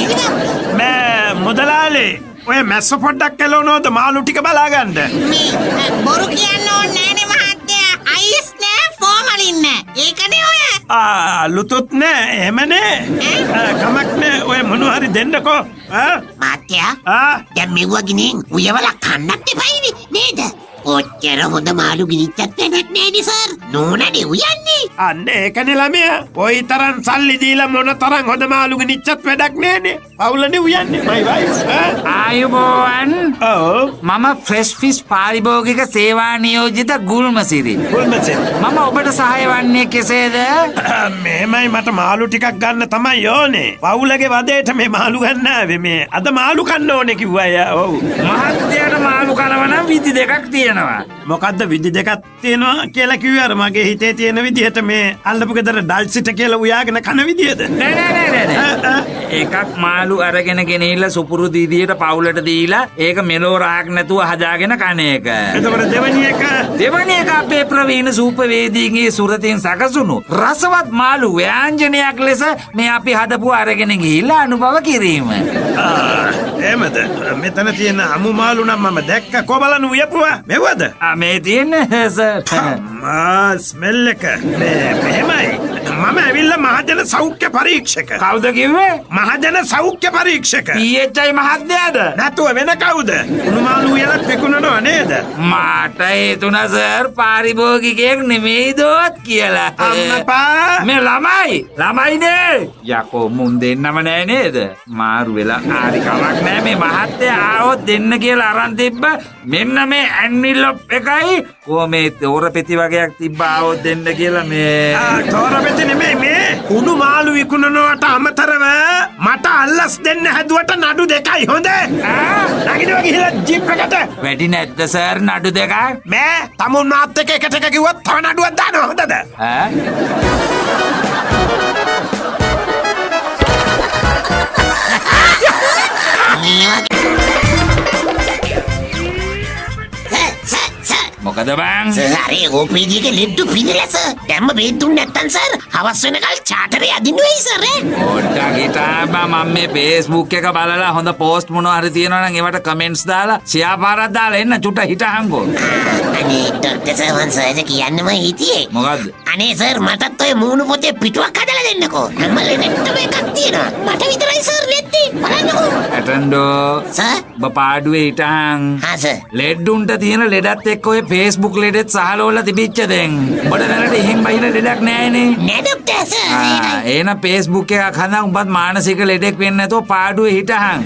මේ මුදලාලි ඔය මැස්ස පොඩ්ඩක් එළවනවද මාළු ටික බලාගන්න. මේ බොරු කියන්න ඕනේ නෑනේ මහත්තයා. අයිස් නෑ ෆෝමලින් නෑ. ඒකනේ ඔය. ලුතුත් නෑ එහෙමනේ. කමක් නෑ ඔය මොනවා හරි දෙන්නකෝ. මාත්‍යා දැන් මෙව්වා ගිනින් උයවල කන්නත් එපයිනේ නේද? ඔච්චර හොඳ මාළු ගිනිච්චත් වැඩක් නෑනේ සර්. නෝනනේ උයන්නේ. අන්න ඒකනේ ළමයා. ඔයි තරම් සල්ලි දීලා මොන තරම් හොඳ මාළු ගිනිච්චත් වැඩක් නෑනේ. පවුලනේ උයන්නේ my wife. ආයුබෝවන්. මම ෆ්‍රෙෂ් ෆිෂ් පාරිභෝගික සේවා නියෝජිත ගුල්මසිරි. මම ඔබට සහාය වන්නේ කෙසේද? මෙහෙමයි මට මාළු ටිකක් ගන්න තමයි ඕනේ. පවුලගේ වදේට මේ මාළු ගන්න ආවේ මේ. අද මාළු කන්න ඕනේ කිව්වා අය. ඔව්. මහත්තයාට මාළු කනවා නම් විදි දෙකක් තියෙනවා. මොකද්ද විදි දෙකක් තියෙනවා කියලා කිව්වේ අර මගේ හිතේ තියෙන විදිහට මේ අල්ලපු ගෙදර ඩල්සිට කියලා උයාගෙන කන විදිහද? නෑ. එකක් මාළු අරගෙන ගෙනිහිල්ලා සුපුරු දීදියට පවුලට දීලා ඒක මෙලෝ රාක් නැතුව හදාගෙන කන එක. එතකොට දෙවනි එක අපේ ප්‍රවීණ සූපවේදීන්ගේ සුරතින් සකසුණු රසවත් මාළු ව්‍යාංජනයක් ලෙස මේ අපි හදපු අරගෙන ගිහිල්ලා අනුභව කිරීම. එහෙමද? මෙතන තියෙන අමු මාළු නම් මම දැක්ක කොබලන් උයපුවා. මෙව්වද? මේ තියෙන්නේ සර්. ස්මෙල් එක. මෙහෙමයි. මම ඇවිල්ලා මහජන සෞඛ්‍ය පරීක්ෂක. කවුද කිව්වේ? මහජන සෞඛ්‍ය පරීක්ෂක. PHI මහත්තයාද? නැතුව වෙන කවුද? උණු මාළු උයලත් විකුණනව නේද? මට හිතුණ සර් පාරිභෝගිකයෙක් නෙමෙයිදොත් කියලා. අම්මපා මේ ළමයිනේ. යකෝ මුන් දෙන්නම නෑ නේද? මාරු වෙලා ආරි කමක් නෑ මේ මහත්තයා ආවොත් දෙන්න කියලා අරන් තිබ්බ මෙන්න මේ ඇන්විලොප් එකයි කොහොමේ තෝරපෙති වගේක් තිබ්බ ආවොත් දෙන්න කියලා මේ තෝරපෙති නෙමෙයි මේ කුණු මාළු විකුණනවට අමතරව මට අල්ලස් දෙන්න හැදුවට නඩු දෙකයි හොඳේ. නගිනවා ගිහලා ජීප් එකට. වැඩි නැද්ද සර් නඩු දෙකක්? මේ තමුන් මාත් එක්ක එකට එක කිව්වත් තව නඩුවක් දානවා හොඳද? මොකද බං? හරි ඕපීඩී එකේ ලෙඩ්ඩු පිළිලා සර්. දැම්ම බේත් දුන්නේ නැත්තම් සර් හවස් වෙනකල් චාටරේ අදින්න වෙයි සර්. පොඩ්ඩක් හිටාපා මම මේ Facebook එක බලලා හොඳ පෝස්ට් මොනවා හරි තියෙනවා නම් ඒවට කමෙන්ට්ස් දාලා ෂෙයා පාරක් දාලා එන්න චුට්ට හිටහන්කෝ. අනේ ඩොක්ටර් සර්වන් සර්ද කියන්නම හිටියේ. මොකද්ද? අනේ සර් මටත් ඔය මූණු පොතේ පිටුවක් හදලා දෙන්නකෝ. හැම ලෙඩටම එකක් තියෙනවා. මට විතරයි සර් නැත්තේ. බලන්නකෝ. ඇටන්ඩෝ සර් ඔබ පාඩුවේ හිටහන්. හා සර්. ලෙඩ්ඩුන්ට තියෙන ලෙඩත් එක්ක ඔය Facebook ලෙඩෙත් සහලවල තිබිච්ච දැන්. උඹට දැනට එහෙම බයින ලෙඩක් නැහැනේ. නෑ ඩොක්ටර් සර්. එහෙනම් Facebook එකක් හදා උඹත් මානසික ලෙඩෙක් වෙන්නේ නැතුව පාඩුවේ හිටහන්.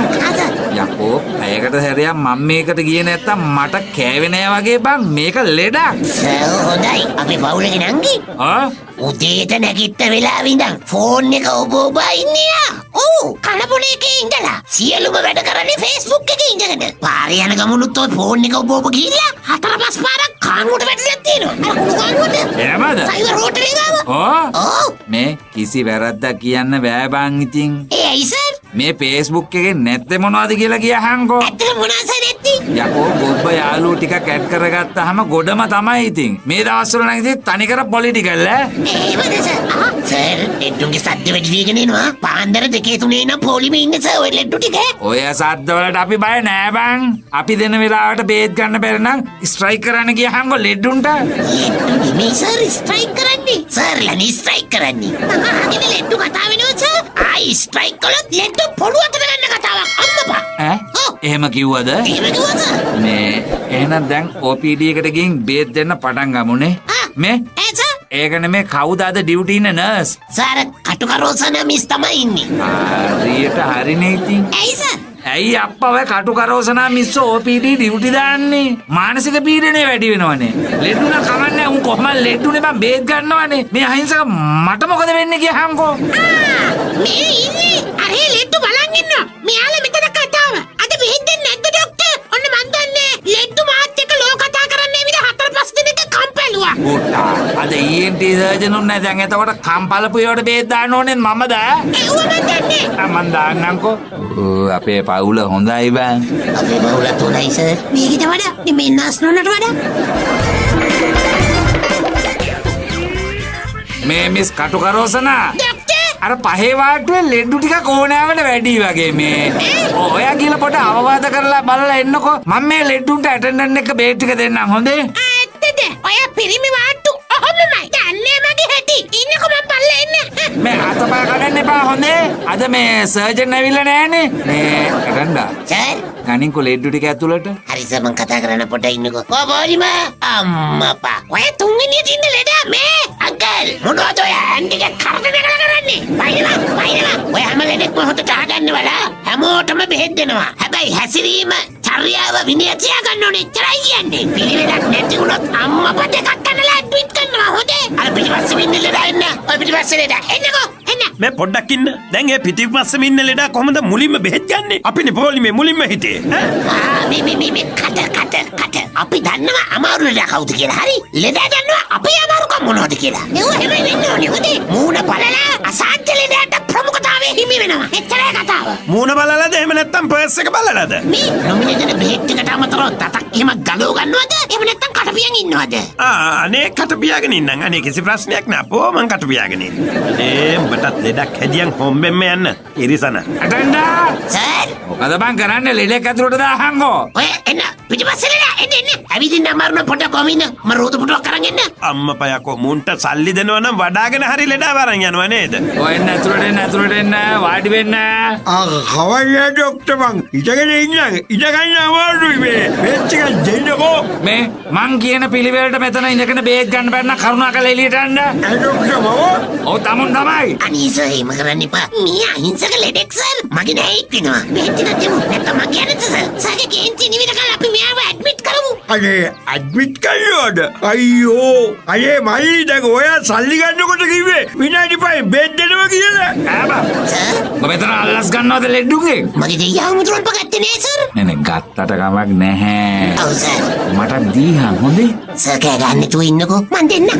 යකෝ ඇයකට හැරියක් මම මේකට ගියේ නැත්තම් මට කෑවේ නෑ වගේ බං මේක ලෙඩක්. සර් හොඳයි. අපි පවුලේ නංගි. උදේට නැගිට වෙලාව ඉඳන් ෆෝන් එක ඔබ ඉන්නේ. ඔව් කලබුණ එකේ ඉඳලා සියලුම වැඩ කරන්නේ Facebook එකේ ඉඳගෙන. පාරේ යන ගමනුත් ඔය ෆෝන් එක ඔබ ගිහිල්ලා 4-5 පාරක් කානුවට වැටලා තියෙනවා. අර කුණු කානුවට. එහෙමද? සයිවර් රෝටරේ ගාව. ඔව්. මේ කිසි වැරද්දක් කියන්න බෑ බං ඉතින්. ඒ ඇයි සර්? මේ Facebook එකේ නැත්තේ මොනවද කියලා කියහන්කෝ. ඇත්තට මොනවාද සර් නැති? යකෝ ගොබ්බ යාළුවෝ ටිකක් ඇඩ් කරගත්තාම ගොඩම තමයි ඉතින්. මේ දවස්වල නම් ඉතින් තනිකර පොලිටිකල් ඈ. එහෙමද සර්? සර් ලෙඩ්ඩුන්ගේ සද්ද වැඩි වීගෙන එනවා. පාන්දර 2-3 නම් පොලිමේ ඉන්න සර් ඔය ලෙඩ්ඩු ටික. ඔය සද්ද වලට අපි බය නෑ බං. අපි දෙන වෙලාවට බේත් ගන්න බැරි නම් ස්ට්‍රයික් කරන්න ගියහන්කෝ ලෙඩ්ඩුන්ට. ලෙඩ්ඩු නෙමෙයි සර් ස්ට්‍රයික් කරන්නේ. සර් ලනි ස්ට්‍රයික් කරන්නේ. ආගෙන ලෙඩ්ඩු කතා වෙනවා සර්. ආයි ස්ට්‍රයික් කළොත් ලෙඩ්ඩු පොළු අතට ගන්න කතාවක් අම්මපා. එහෙම කිව්වද? එහෙම කිව්වා සර්. මේ එහෙනම් දැන් OPD එකට ගිහින් බේත් දෙන්න පටන් ගමුනේ. මේ ඒක නෙමේ කවුද අද ඩියුටි ඉන්න නර්ස්? සර් කටුකරෝසන මිස් තමයි ඉන්නේ. හරියට හරිනේ ඉතින්. ඇයි සර්? ඇයි අප්පා ඔය කටුකරෝසනා මිස් OPD ඩියුටි දාන්නේ? මානසික පීඩනය වැඩි වෙනවනේ. ලෙඩුණ කමන්නේ උන් කොහමද ලෙඩුනේ බං බේත් ගන්නවනේ. මේ අහිංසක මට මොකද වෙන්නේ කියහන්කෝ. මේ ඉන්නේ අර ලෙඩ්ඩු බලන් ඉන්නවා. මෙයාලා මෙතන කතාව. අද බෙහෙත් දෙන්නේ නැද්ද ડોක්ටර්? ඔන්න මන් දන්නේ ලෙඩ්ඩු මාත් එක්ක ලෝ කතා කරන්නේ විදිහ 4-5 දිනක කම්පැලුවා. පුටා අද ENT සර්ජන් උන්නේ දැන් එතකොට කම්පලපු ඒවට බේත් දාන්න ඕනේ මමද? ඒව මන් දන්නේ. මන් දාන්නම්කෝ. අපේ පවුල හොඳයි බං. අපේ පවුල හොඳයි සර්. මේකට වඩා මේ නර්ස් නෝනට වඩා මේ මිස් කටුකරෝසනා ડોක්ටර් අර පහේ වාට්ටුවේ ලෙඩ්ඩු ටිකක් ඕනෑවට වැඩි වගේ මේ. ඔයා කියලා පොඩ අවවාද කරලා බලලා එන්නකෝ. මම මේ ලෙඩ්ඩුන්ට ඇටෙන්ඩන්ට් එක බේත් ටික දෙන්නම් හොඳේ? ඇත්තද? ඔය පිරිමි වාට්ටු ඔහොමමයි. දන්නේ මගේ හැටි. ඉන්නකෝ මම බලලා එන්න. මේ අතපය කඩන්න එපා හොඳේ. අද මේ සර්ජන් ඇවිල්ලා නෑනේ. මේ ඇටෙන්ඩා. සර් ගනින්කෝ ලෙඩ්ඩු ටික ඇතුළට. හරි සර් මං කතා කරන්න පොඩ්ඩක් ඉන්නකෝ. කොබෝලිම අම්මපා. ඔය තුන්වෙනියට ඉන්න ලෙඩා මේ අංකල් මොනවද ඔය ඇන්ටික කරදර කරන්නේ? බයිනවා. ඔය හැම ලෙඩෙක්ම හොතට ආගන්න වලා හැමෝටම බෙහෙත් දෙනවා. හැබැයි හැසිරීම චර්යාව විනය තියා ගන්න ඕනේ. එච්චරයි කියන්නේ. පිළිවෙලක් නැති වුණොත් අම්මපා දෙකක් කනලා ඇඩ්මිට් කරනවා හොඳේ. අර පිටිපස්සේ ඉන්න ලෙඩා එන්න. ඔය පිටිපස්සේ ලෙඩා එන්නකෝ. එන්න. මේ පොඩ්ඩක් ඉන්න. දැන් ඒ පිටිපස්සෙම ඉන්න ලෙඩා කොහොමද මුලින්ම බෙහෙත් ගන්නෙ? අපිනේ පොලිමේ මුලින්ම හිටියේ. මේ කට. අපි දන්නවා අමාරු ලෙඩා කවුද කියලා. හරි. ලෙඩා දන්නවා අපේ අමාරුකම් මොනවද කියලා. ඒව හැම වෙන්න ඕනේ හොඳේ. මූණ බලලා අසාධ්‍ය ලෙඩාට ප්‍රමුඛතාවය හිමි වෙනවා. එච්චරයි කතාව. මූණ බලලාද එහෙම නැත්තම් පර්ස් එක බලලාද? මේ නොමිනේට් බෙහෙත් එකට අමතරව තටක් එහෙම ගලව ගන්නවද? එහෙම නැත්තම් කටපියන් ඉන්නවද? අනේ කට පියාගෙන ඉන්නම්. අනේ කිසි ප්‍රශ්නයක් නෑ. අපෝ මං කට පියාගෙන ඉන්නේ. උඹටත් ලෙඩක් හැදියන් හොම්බෙන්න යන්න. ඉරිසන. ඇටෙන්ඩා. සර් මොකද බං කරන්නේ ලෙඩෙක් ඇතුළට දාහන්කෝ. ඔය එන්න පිටිපස්සේ ලෙඩා එන්න. ඇවිදින්න අමාරුන පොඩක් කොමින්න. මම රෝද පුටුවක් අරන් එන්න. අම්මපා යකෝ මුන්ට සල්ලි දෙනවා නම් වඩාගෙන හරි ලෙඩා වරන් යනවා නේද? ඔය එන්න ඇතුළට එන්න වාඩි වෙන්න. කවන්නේ ડોක්ටර් මං ඉඳගෙන ඉන්න. ඉඳගන්න අමාරුයි මේ. බෙහෙත් ටිකක් දෙන්නකෝ. මේ මං කියන පිළිවෙලට මෙතන ඉඳගෙන බේත් ගන්න බැන්න කරුණාකරලා එළියට යන්න. ડોක්ටර් මම ඔව් තමුන් තමයි. අනේ සර් එහෙම කරන්න එපා. මේ අහිංසක ලෙඩෙක් සර්. මගේ නෑ ඉක්ිනවා. බෙහෙත් ටිකක් දෙමු. නැත්නම් මං කියන්නේ සර්. සර්ගේ කේන්ති නිවිද කරලා අපි මෙයාව ඇඩ්මිට් කරමු. අනේ ඇඩ්මිට් කළාද? අයියෝ අනේ මල්ලි දැන් ඔයා සල්ලි ගන්නකොට කිව්වේ විනාඩි 5 බෙඩ් දෙනවා කියලා. ඔබ මෙතන අල්ලස් ගන්නවද ලෙඩ්ඩුගේ? මගේ දෙයියා මුතුරන් පගත්තේ නෑ සර්. නේ ගත්තට කමක් නැහැ. ඔව් සර්. මට දීහන් හොඳේ. සර් කෑ ගන්න තු ඉන්නකෝ මන් දෙන්න.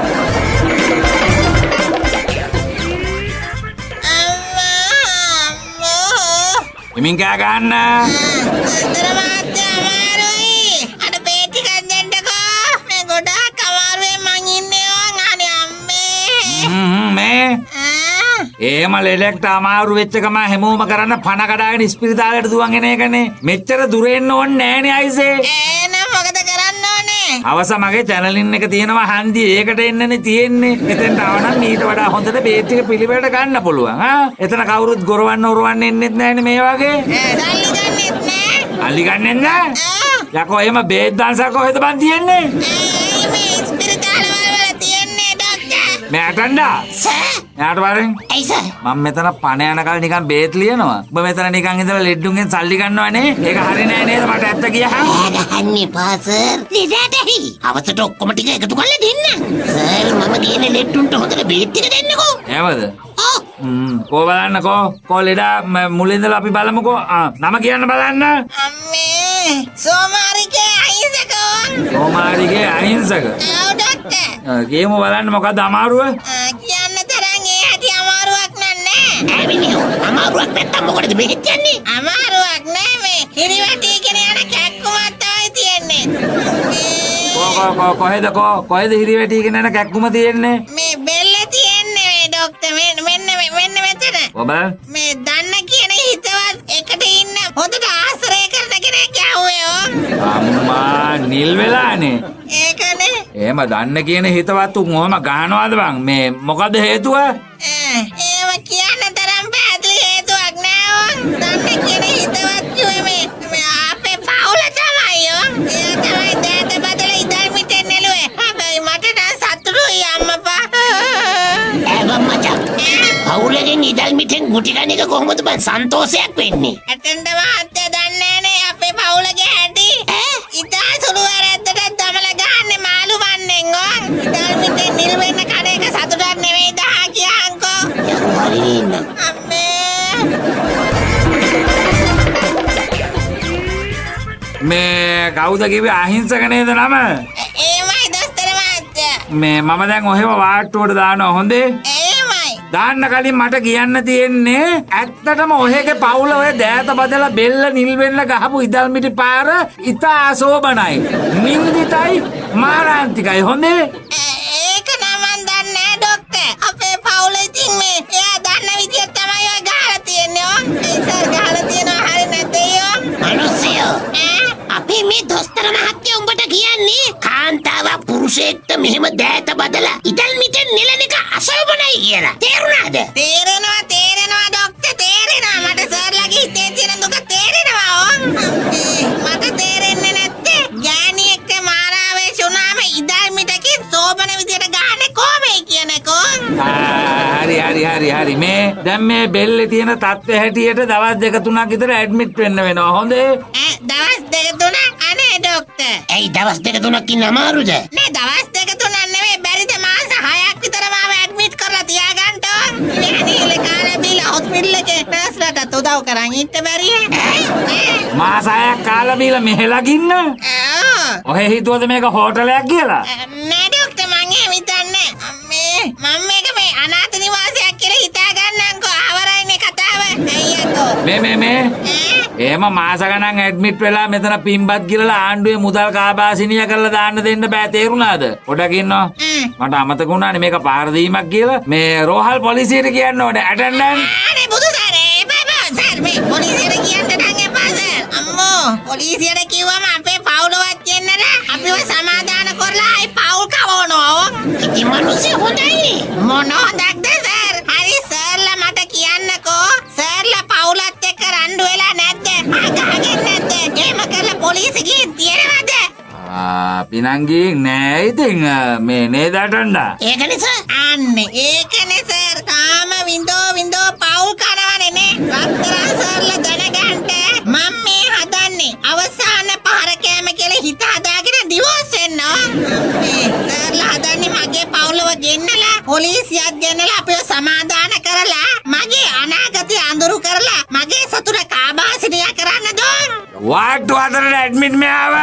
එමින් කෑ ගන්න. දොස්තර මහත්තයා අමාරුයි. අර බේත් ටිකක් දෙන්නකෝ. මේ ගොඩාක් අමාරුවෙන් මං ඉන්නේ ඕන්. අනේ අම්මේ. මේ එහෙම ලෙඩෙක්ට අමාරු වෙච්ච ගම හැමෝම කරන්න පණ කඩාගෙන ඉස්පිරිතාලයට දුවන් එන එකනේ. මෙච්චර දුර එන්න ඕනේ නෑනේ අයිසේ. එහෙනම් මොකද කරන්න ඕනේ? අවස මගේ චැනලින් එක තියෙනවා හන්දි ඒකට එන්නනේ තියෙන්නේ. එතෙන්ට ආවනම් ඊට වඩා හොඳට බේත් ටික පිළිවෙලට ගන්න පුළුවන්. එතන කවුරුත් ගොරවන්න එන්නෙත් නෑනේ මේ වගේ. සල්ලි ගන්නෙත් නෑ. අලි ගන්නෙත් නෑ. යකෝ එහෙම බේත් දාන්සක් කොහෙද බන් තියෙන්නේ? මේ ඉස්පිරිතාලවල වල තියන්නේ ડોක්ටර්. මේ අටන්ඩා. සර්. යාට වරෙන්. ඇයි සර්? මම මෙතන පණ යනකල් නිකන් බේත් ලියනවා. ඔබ මෙතන නිකන් ඉඳලා ලෙඩ්ඩුන්ගෙන් සල්ලි ගන්නවනේ. ඒක හරි නෑ නේද මට ඇත්ත කියහන්. ගහන්නේ පා සර්. ලෙඩටයි. අවසට ඔක්කොම ටික එකතු කරලා දෙන්න. සර් මම කියන්නේ ලෙඩ්ඩුන්ට හොඳට බේත් ටික දෙන්නකෝ. එහෙමද? ඔව්. කෝ බලන්නකෝ. කෝ ලෙඩා මුලින්දලා අපි බලමුකෝ. නම කියන්න බලන්න. අම්මේ සෝමාරිගේ අයිසකෝ. කොමාරිගේ අහිංසක. ඔව් ડોක්ටර්. ගේමු බලන්න මොකද්ද අමාරුව? කියන්න තරම් ඒ හැටි අමාරුවක් නෑ. ඇවිනියෝ අමාරුවක් නැත්තම් මොකටද බෙහෙත් යන්නේ? අමාරුවක් නෑ මේ හිරිවැටීගෙන යන කැක්කුමක් තමයි තියෙන්නේ. කොහෙද හිරි වැටිගෙන යන කැක්කුම තියෙන්නේ? මේ බෙල්ල තියෙන්නේ මේ ડોක්ටර් මෙන්න මෙතන. ඔබ මේ දන්න කියන හිතවත් එකට ඉන්න හොඳට ආශ්‍රය කරන කෙනෙක් යවුවේ. අම්මා නිල් වෙලානේ. ඒකනේ. එහෙම දන්න කියන හිතවත් උන් ඔහම ගහනවාද බං? මේ මොකද හේතුව? ඒව කියන්න තරම් පැහැදිලි හේතුවක් නෑ ඕන්. දන්න කියන හිතවත් කිව්වේ මේ අපේ පවුල තමයි ඕන්. ඒ තමයි දෑත බදලා ඉදල් මිටෙන් නෙළුවේ. හැබැයි මට නම් සතුටුයි අම්මපා. මචං. පවුලෙන් ඉදල් මිටෙන් ගුටි ගන්න එක කොහොමද බං සන්තෝෂයක් වෙන්නේ? ඇටෙන්ඩ මහත්තයා දන්නේ නෑනේ අපේ පවුලගේ හැටි. ඉතා සුළු වැරැද්දට දමල ගහන්නේ මාළු වන්නෙන් ඕන්. ඉදල් මිටෙන් නිල් වෙන්න කන එක සතුටක් නෙවෙයි දහා කියහන්කෝ. හරි ඉන්න. අම්මේ. මේ කවුද කිව්වේ අහිංසක නේද නම? ඒමයි දොස්තර මහත්තයා. මේ මම දැන් ඔහෙම වාට්ටුවට දානවා හොඳේ. ඒමයි. දාන්න කලින් මට කියන්න තියෙන්නේ ඇත්තටම ඔහෙගේ පවුල ඔය දෑත බදලා බෙල්ල නිල් වෙන්න ගහපු ඉදල් මිටි පාර ඉතා අශෝභනයි. නින්දිතයි මාරාන්තිකයි හොඳේ. ඒක නම් මන් දන්නේ නෑ ડોක්ටර්. අපේ පවුල ඉතින් මේ එයා දන්න විදියට තමයි ඔය ගහලා තියෙන්නේ ඕ. ඒ සර් ගහලා තියෙනවා හරි නැද්ද යෝ? මිනිස්සයෝ. අපි මේ දොස්තර මහත්තයා උඹට කියන්නේ කාන්තාවක් පුරුෂයෙක්ට මෙහෙම දෑත බදලා ඉදල් මිටෙන් නෙලන එක අශෝභනයි කියලා. තේරුණාද? තේරෙනවා ડોක්ටර් තේරෙනවා. මට සර්ලාගේ හිතේ තියෙන දුක තේරෙනවා ඕ. මට තේරෙන්නේ නැත්තේ ගෑණියෙක්ට මාරාවේශ වුණාම ඉදල් මිටකින් සෝබන විදියට ගහන්නේ කොහොමයි කියනකෝ. හරි මේ දැන් මේ බෙල්ලේ තියෙන තත්ත්වය හැටියට දවස් 2-3ක් විතර ඇඩ්මිට් වෙන්න වෙනවා හොඳේ. දවස් 2-3ක් අනේ ડોක්ටර්. ඇයි දවස් 2-3ක් ඉන්න අමාරුද? නේ දවස් 2-3ක් නෙවෙයි බැරිද මාස 6ක් විතර මාව ඇඩ්මිට් කරලා තියාගන්න ඕන. ඉතින් කාලා බීලා හොස්පිටල් එකේ නර්ස්ලාට උදව් කරන් ඉන්න බැරිය. මාස 6ක් කාලා බීලා මෙහෙලගින්න. ඔහෙ හිතුවද මේක හෝටලයක් කියලා? නෑ ડોක්ටර් මං එහෙම හිතන්නේ. අම්මේ මම මේක මේ අනාථ නිවාසයක් කියලා හිතා ගන්නම්කෝ. ආවරයිනේ කතාව. අයියකෝ. මේ එහෙම මාස ගණන් ඇඩ්මිට් වෙලා මෙතන පින්බත් ගිලලා ආණ්ඩුවේ මුදල් කාබාසිනිය කරලා දාන්න දෙන්න බෑ තේරුණාද? පොඩක් ඉන්නවා. මට අමතක වුණානේ මේක පාර දීමක් කියලා. මේ රෝහල් පොලිසියට කියන්න ඕනේ ඇටෙන්ඩන්ට්. අනේ බුදු සරේ බබා සර් මේ පොලිසියට කියන්න නම් එපා සර්. අම්මෝ පොලිසියට කිව්වම අපේ පවුලවත් කියන්නලා අපිව සමාදාන කරලා ආයි පවුල් කවනවා. ඉතින් මිනිස්සු හොඳයි. මොන හොදක්ද සර්? හරි සර්ලා මට කියන්නකෝ. සර්ලා පවුලත් එක්ක රණ්ඩු වෙලා නැද්ද? අහගෙන නැද්ද? එහෙම කරලා පොලිසිය ගිහින් තියෙනවද? පිනංගි නෑ ඉතින් මේ නේද අටන්ඩා. ඒකනේ සර්. අන්නේ ඒකනේ සර්. තාම වින්දෝ පවුල් කනවනේ නේ. රත්තරන් සර්ලා දැනගන්න මම මේ හදන්නේ අවසාන පහර කෑම කියලා හිත හදාගෙන පොලිසියත් ගෙනලා අපිව සමාදාන කරලා මගේ අනාගතය අඳුරු කරලා මගේ සතුට කාබාසිනිය කරන්න දොන්. වාට්ටු අතරට ඇඩ්මිට් මෙයාව.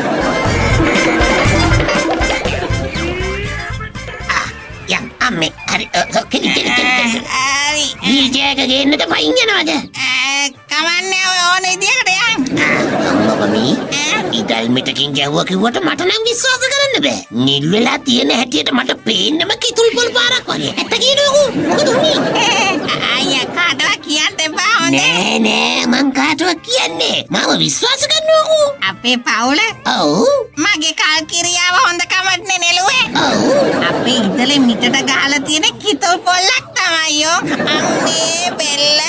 යම් අම්මේ හරි කෙලි හරි. වීල්චෙයාර් එක ගේන්නද පයින් යනවද? කමන්නේ ඔය ඕන විදියකට යන්. අම්මබමී ඉදල් මිටකින් ගැව්වා කිව්වට මට නම් විශ්වාස කරන්න බෑ. නිල් වෙලා තියෙන හැටියට මට පේන්නම කිතුල් පොල් පාරක් වගේ. ඇත්ත කියනකෝ. මොකද උනේ? අයියා කාටවත් කියන්න එපා හොඳේ. නෑ මං කාටවත් කියන්නේ. මාව විශ්වාස කරනකෝ. අපේ පවුල ඔව්. මගේ කල්කිරියාව හොඳ කමටනේ නෙළුවේ. ඔව්. අපේ ඉතලේ මිටට ගහලා තියෙන කිතුල් පොල්ලක් තමයි යෝ. අම්මේ බෙල්ල.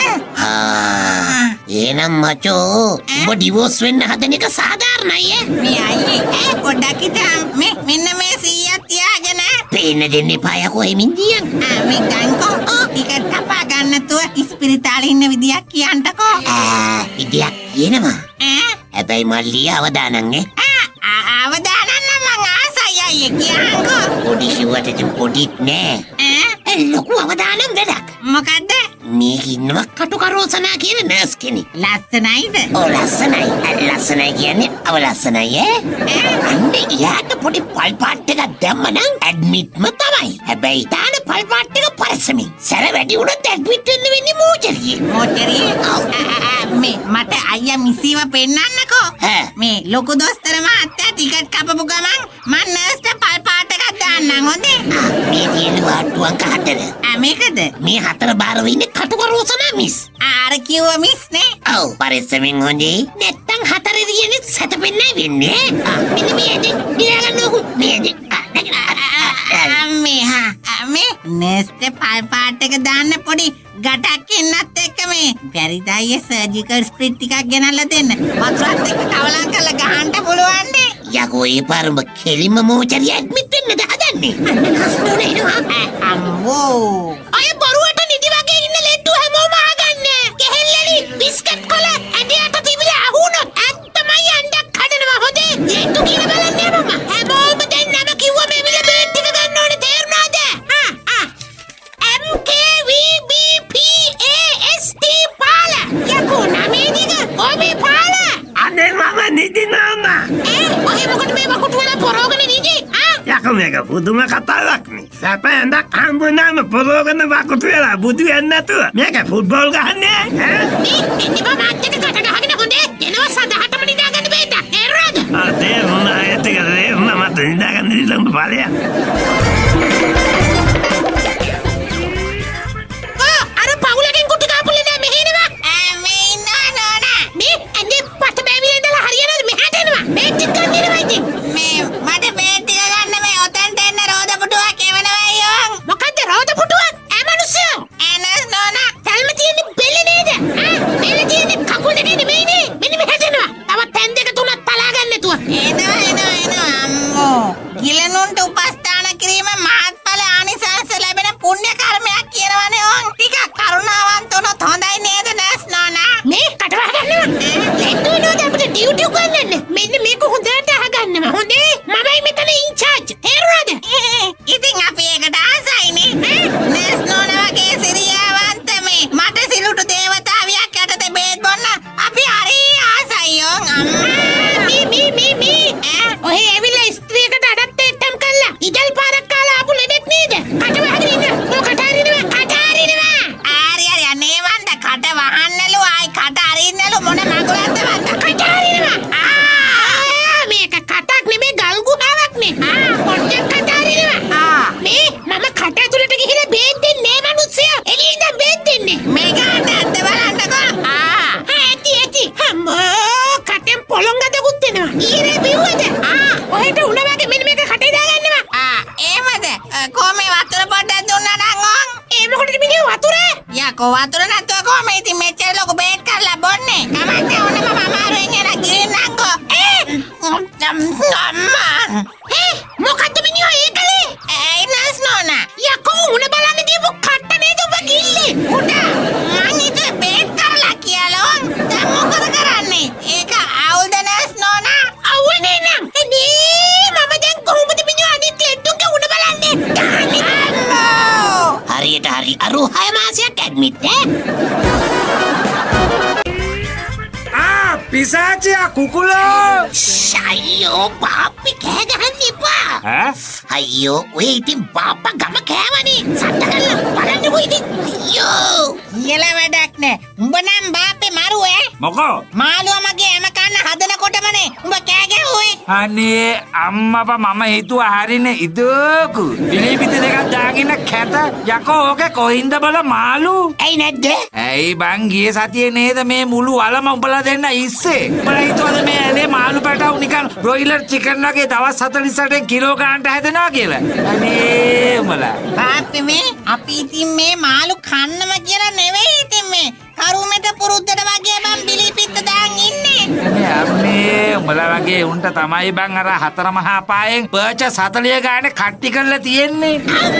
එනම් මචෝ උඹ ඩිවෝස් වෙන්න හදන එක සාධාරණයි ඈ. මේ අයියේ පොඩ්ඩක් හිටන් මෙන්න මේ 100ක් තියාගෙන පේන්න දෙන්න එපා යකෝ එමින් දියන්. මේ ගංකෝ ටිකට් කපා ගන්නතුව ඉස්පිරිතාලේ ඉන්න විදියක් කියන්නකෝ. ඉදියක් කියනවා. ඈ හැබැයි මල්ලී අවදානන් අවදානන්න මං ආසයි අයියේ කියන්නකෝ. පොඩි කිව්වට පොඩිත් නෑ. ලොකු අවදානම් වැඩක්. මොකද්ද? මේක ඉන්නවා කටුකරෝසනා කියන නර්ස් කෙනෙක්. ලස්සනයිද? ඔව් ලස්සනයි. ලස්සනයි කියන්නේ අවලස්සනයි ඈ. අන්න එයාට පොඩි පල් පාට් එකක් දැම්මනම් ඇඩ්මිට්ම තමයි. හැබැයි තාන පල් පාට් එක පරිස්සමින්. සැර වැඩි වුණොත් ඇඩ්මිට් වෙන්න වෙන්නේ මෝචරියේ. මොටරියේ? මේ මට අයියා මිසිව පෙන්නන්නකෝ. මේ ලොකු දොස්තර මහත්තයා ටිකට් කපපු ගමන් මං නර්ස්ට පල් පාට් එකක් දාන්නම් හොඳේ. මේ තියෙන වාට්ටුවන් කහතර. මේකද? මේ හතර බාරව ඉන්නේ කටුකරෝසනා මිස්. ආර කිව්ව මිස් නේ? ඔව් පරිස්සමින් හොඳේ. නැත්තම් හතරේ තියෙන්නේ සැතපෙන්නයි වෙන්නේ. මෙන්න මේ ඇදී නිදාගන්නකෝ. මේ ඇදී. මේ නර්ස්ට පල් පාට් එක දාන්න පොඩි ගටක් එන්නත් එක්ක මේ බැරිදයියේ සර්ජිකල් ස්ප්‍රිට් ටිකක් ගෙනල්ලා දෙන්න. වතුරත් එක්ක කවලම් කරලා ගහන්න පුළුවන් නේ. යකෝ ඒ පාරම කෙලින්ම මෝචරිය ඇඩ්මිට් වෙන්නද හදන්නේ? අන්න හස්නෝනේ එනවා. අම්මෝ. අය බොරුවට නිදි වගේ ඉන්න ලෙඩ්ඩු හැමෝම අහගන්නේ. කෙහෙල්ලලි බිස්කට් කොල ඇඳයට තිබිලා අහුනොත් ඇත්තමයි අඬක් හදනවා හොදේ. ලෙඩ්ඩු කියලා බලන්නේ මම. හැමෝම දැන් නම කිව්ව මේ විල බේට් ටික ගන්න ඕනේ තේරුණාද? MKVBPAST පාල. යකෝ නමේ දිග කොමේ පාල. අනේ මම නිදි නානා. ඔය මොකද මේ වකුටු වල පොරෝගෙන නිදි? යකෝ මේක පුදුම කතාවක් නේ. සැප ඇඳක් හම්බුනාම පොරෝගෙන වකුටු වෙලා බුදු වෙන්නේ නැතුව මේක ෆුට්බෝල් ගහන්නේ ඈ. මේ ඉන්නේ මාත් එක්ක කට ගහගෙන හොඳේ. එනවා සදාටම නිදාගන්න බෑද? එරාද? තේරුණා ඇත්තට තේරුණා මට නිදාගන්න ඉල්ලන්න බලය. අර පවුලකින් කුටි කාපුලේ නෑ මෙහෙ එනවා. මේ ඉන්නවා නෝනා. මේ ඇඳේ පට බෑවිල ඉඳලා හරියනද මෙහාට එනවා. මේ ටික ගන්න එනවා ඉතින්. මේ මට බේට් ටික ගන්න මේ ඔතෙන්ට එන්න රෝද පුටුවක් එවනවා යෝ. මොකද්ද රෝද පුටුවක්? මිනිස්සු. නර්ස් නෝනා. තල්ම තියෙන්නේ බෙල්ල නේද? බෙල්ල තියෙන්නේ කකුල් දෙකේ නෙමෙයිනේ. මෙන්න මෙහෙට එනවා. තවත් තැන් දෙක තුනක් තලා ගන්න නැතුව. එනවා අම්මෝ. ගිලනුන්ට උපස්ථාන කිරීම මහත්ඵල ආනිසංස ලැබෙන පුණ්‍ය කර්මයක් කියනවනේ ඕන්. ටිකක් කරුණාවන්ත වුණොත් හොඳයි නේද නර්ස් නෝනා? මේ කටවහ ගන්නවා. ලෙඩ්ඩු නෝද අපිට ඩියුටි උගන්වන්න. මෙන්න මේක හොඳට අහගන්නවා. හොඳේ. මමයි මෙතන ඉන්චාර්ජ්. තේරුණාද? ඉතින් අපි ඒකට ආසයිනේ. නර්ස් නෝනා වගේ සිරියාවන්ත මේ මට සිලුටු දේවතාවියක් යටතේ බේත් බොන්න අපි හරි ආසයි යෝන් අම්මා. ඔය ඇවිල්ලා ස්ත්‍රියකට අඩත් එක්ටම් කළා. ඉදල් පාරක් කාලා ආපු ලෙඩෙක් නේද? කට වහගෙන ඉන්න. කට අරිනවා. හරි අනේ වන්ද කට වහන්නලු ආයි කට අරින්නලු මොන මගුලක්ද වන්ද කට අරිනවා. මේක කටක් නෙමෙයි ගල් ගුහාවක් නේ. පොඩ්ඩක් කට අරිනවා. මේ මම කට ඇතුළට ගිහිල්ලා බේත් දෙන්නේ නෑ මිනිස්සයා. එළියේ ඉඳන් බේත් දෙන්නේ. මේ ගන්න ඇත්ත බලන්නකෝ. ඇති. අම්මෝ කටෙන් පොළොංග දකුත් එනවා. ඊරේ බිව්වද? ඔහෙට උණ වගේ මෙන්න මේක කටේ දාගන්නවා. එහෙමද? කොහමද වතුර පොඩ්ඩක් දුන්නා නම් ඕන්? ඒ මොකටද මිනිහ වතුර? යකෝ වතුර නැතුව කොහමද ඉතින් මෙච්චර ලොකු බේත් කරලා බොන්නේ? කමන්නේ ඕන මම අමාරුවෙන් එන ගිරින්නම්කෝ. අම්මා. මොකද්ද මිනිහ ඒ කලේ? ඒ නර්ස් නෝනා. යකෝ උණ බලන්න දීපු කට්ට නේද ඔබ කිල්ලේ? උඩ මං හිතුවේ බේත් කරලා කියලා ඕන්. දැන් මොකද කරන්නේ? ඒක අවුල්ද නර්ස් නෝනා? අවුල් නේ නම්. මම දැන් කොහොමද මිනිහ අනිත් ලෙඩ්ඩුන්ගේ උණ බලන්නේ? අම්මා. හරියට හරි අරු 6 මාසයක් ඇඩ්මිට් පිසාචියා කුකුලෝ අයියෝ බාප්පි කෑ ගහන්න එපා අයියෝ ඔය ඉතින් බාප්පා ගම කෑවනේ සත්ත කරලා බලන්නකෝ ඉතින් අයියෝ කියලා වැඩක් නෑ. උඹ නම් බාප්පේ මරුවේ. මොකෝ මාළුව මගේ හැම කන්න හදනකොටමනේ උඹ කෑ ගැහුවේ. අනේ අම්මපා මම හිතුවා හරිනේ ඉදෝකු පිළිපිට දෙකක් දාගෙන කැත යකෝ ඕකේ කොහින්ද බල මාළු ඇයි නැද්ද ඇයි බං ගියේ සතියේ නේද මේ මුළු වලම උඹලා දෙන්න ඉස්සේ උඹලා හිතුවද මේ ඇලේ මාළු පැටව නිකන් බ්‍රොයිලර් චිකන් වගේ දවස් 48න් කිලෝ ගානට හැදෙනවා කියලා අනේ උඹලා බාප්පේ මේ අපි ඉතින් මේ මාළු කන්නම කියලා නෙවෙයි ඉතින් මේ කරුමෙට පුරුද්දට වගේ බං බිලිපිත්ත දාන් ඉන්නේ. අම්මේ උඹලා වගේ උන්ට තමයි බං අර හතර මහා පායෙන් පර්චස් 40 ගානේ කට්ටි කරලා තියෙන්නේ.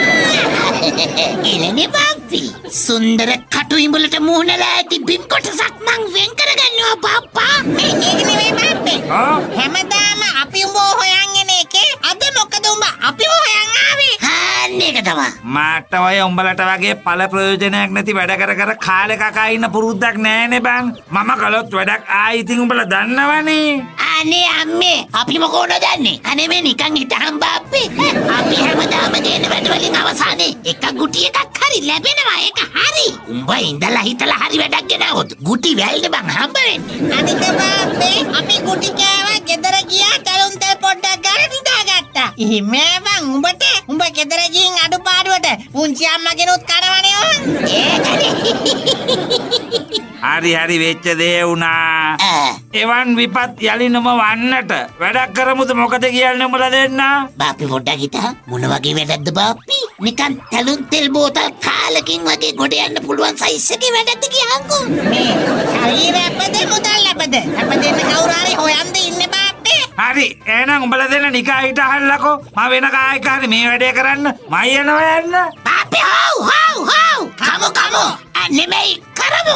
එලනේ බාප්පි සුන්දර කටු ඉඹලට මුහුණලා ඇති බිම් කොටසක් මං වෙන් කරගන්නවා බාප්පා. මේ ඒක නෙවෙයි බාප්පේ. හැමදාම අපි උඹ හොයන් එන එකේ අද මොකද උඹ අපිව හොයන් ආවේ? මේක තමයි. මාට ඔය උඹලට වගේ පළ ප්‍රයෝජනයක් නැති වැඩ කර කර කාලේ කකා ඉන්න පුරුද්දක් නෑනේ බං. මම කළොත් වැඩක් ආයි ඉතින් උඹලා දන්නවනේ. අනේ අම්මේ අපි මොකෝද දන්නේ? අනේ මේ නිකන් හිටහම් බාප්පේ. අපි හැමදාම ගේන වැඩ වලින් අවසානයේ එක ගුටි එකක් හරි ලැබෙනවා. ඒක හරි. උඹ ඉඳලා හිටලා හරි වැඩක් ගෙනාවොත් ගුටි වැල්ද බං හම්බ වෙන්නේ. අනික බාප්පේ අපි ගුටි කෑවා ගෙදර ගියා කලුන් තෙල් පොඩ්ඩක් ගාලා නිදාගත්තා. ඉහිමේ බං උඹට උඹ ගෙදර ගින් අඩුපාඩුවට පුංචි අම්මගෙනුත් කනවනේ ඕන්. හරි හරි වෙච්ච දේ වුණා. එවන් විපත් යලි නොම වන්නට වැඩක් කරමුද මොකද කියන්නේ උඹලා දෙන්න? බාප්පි පොඩ්ඩක් හිතා මොන වගේ වැඩක්ද බාප්පි? නිකන් තලුන් තෙල් බෝතල් කාලකින් වගේ ගොඩ යන්න පුළුවන් සයිස් එකේ වැඩක්ද කියහන්කෝ. මේ ශරීරයපද මුදල් ලැබද? අපදෙන්න කවුරු හරි හොයන්ද ඉන්නේ බාප්පේ? හරි එහෙනම් උඹලා දෙන්න නිකා හිටහල්ලකෝ. මම වෙන කායක හරි මේ වැඩේ කරන්න මයි යනවා යන්න. බාප්පි හව් කමු නෙමෙයි කරමු.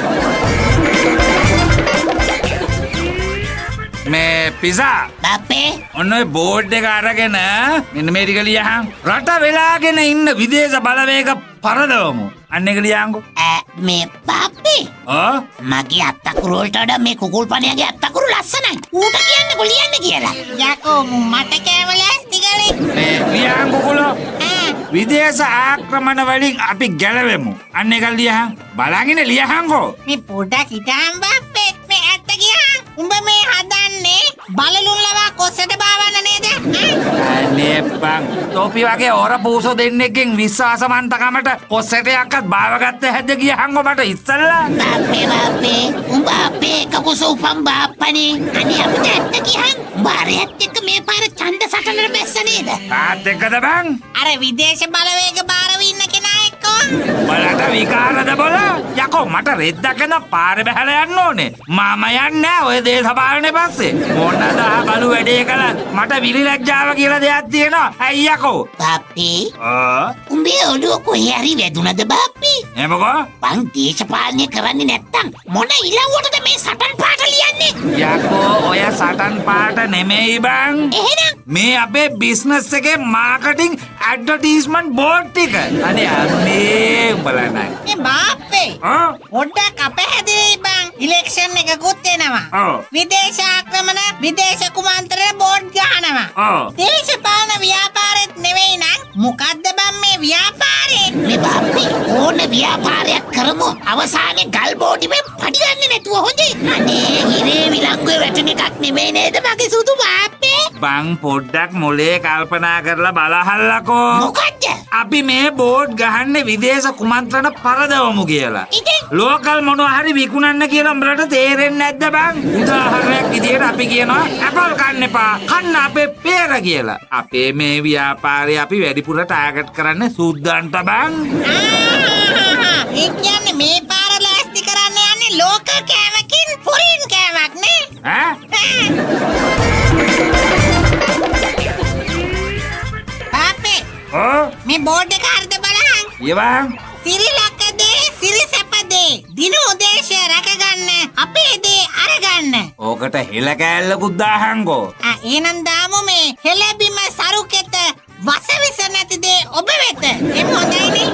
මේ පිසා බාප්පේ ඔන්න ඔය බෝඩ් එක අරගෙන මෙන්න මේ ටික ලියහන්. රට වෙලාගෙන ඉන්න විදේශ බලවේග පරදවමු. අන්න එක ලියහන්කෝ. මේ බාප්පේ මගේ අත්තකුරු වලට වඩා මේ කුකුල් පණියාගේ අත්තකුරු ලස්සනයි. ඌට කියන්නකෝ ලියන්න කියලා. යකෝ මට කෑවල ඇස්තිගලේ. මේ ලියහන් කුකුලෝ. විදේශ ආක්‍රමණ වලින් අපි ගැලවෙමු. අන්න එක ලියහන්. බලගෙන ලියහන්කෝ. මේ පොඩක් හිටහම් බාප්පේ. මේ ඇත්ත ගියහන්. උඹ මේ හදන්නේ බලලුන් ලවා කොස්සට බාවන්න නේද? අනේ බං තෝපි වගේ ඕර පූසෝ දෙන්නෙක්ගෙන් විශ්වාසමන්තකමට කොස්සටයක්වත් බාවගත්ත හැද ගියහන් ඔබට ඉස්සල්ලා. බාප්පේ උඹ අපේ කකුස උපම් බාප්පනේ. අනේ අපිට ඇත්ත ගියහන්. බාරයත් එක්ක මේ පාර ඡන්ද සටනට බැස්ස නේද? කාත් එක්කද බං? අර විදේශ බලවේග බාරව ඉන්න කෙනා එක්ක. බලට විකාරද බොල? යකෝ මට රෙද්දකන පාරේ බහැලා යන්න ඕනේ. මම යන්නේ නෑ ඔය දේශපාලනේ පස්සේ. මොනද බලු වැඩේ කළා මට විලි ලැජ්ජාව කියලා දෙයක් තියෙනවා. ඇයි යකෝ? බාප්පේ උඹේ ඔළුව කොහේ හරි වැදුනද බාප්පේ? එමකෝ? බං දේශපාලනය කරන්නේ නැත්තම් මොන ඉලව්වටද මේ සටන් පාට ලියන්නේ? යකෝ ඔය සටන් පාට නෙමෙයි බං. එහෙනම් මේ අපේ බිස්නස් එකේ මාකටිං ඇඩ්වර්ටයිස්මන්ට් බෝඩ් ටික. අනේ අම්මේ උඹලා නෑ. මේ බාප්පේ පොඩ්ඩක් අපහැදිලි බං. ඉලෙක්ෂන් එකකුත් එනවා. විදේශ ආක්‍රමණ විදේශ කුමන්ත්‍රණ බෝඩ් ගහනවා. දේශපාලන ව්‍යාපාරෙත් නෙවෙයි නම් මොකද්ද බං මේ ව්‍යාපාරේ? මේ බාප්පේ ඕන ව්‍යාපාරයක් කරමු. අවසානයේ ගල් බෝඩිමේ පඩි ගන්න නැතුව හොඳේ. අනේ හිරේ විලංගුවේ වැටෙන එකක් නෙමෙයි නේද මගේ සුදු බාප්පේ? බං පොඩ්ඩක් මොලේ කල්පනා කරලා බලහල්ලකෝ. මොකද්ද? අපි මේ බෝඩ් ගහන්නේ විදේශ කුමන්ත්‍රණ පරදවමු කියලා. ලෝකල් මොනවා හරි විකුණන්න කියලා උඹලට තේරෙන්නේ නැද්ද බං? උදාහරණයක් විදියට අපි කියනවා ඇපල් කන්න එපා. කන්න අපේ පෙර කියලා. අපේ මේ ව්‍යාපාරය අපි වැඩිපුර ටාගට් කරන්න සුද්දන්ට බං. ඒ කියන්නේ මේ පාර ලෑස්ති කරන්න යන්නේ ලෝකල් කෑමකින් ෆොරින් කෑමක් නේ? බාප්පේ මේ බෝඩ් එක හරිද බලහන්. ඊවන් සිරිලකදේ සිරිසපදේ දින උදේශය රැකගන්න අපේ දේ අරගන්න. ඕකට හෙල කෑල්ලකුත් දාහන්කෝ. එහෙනම් දාමු මේ හෙළබිම සරුකෙත වසවිස නැති දේ ඔබ වෙත. එම් හොඳයිනේ. අන්න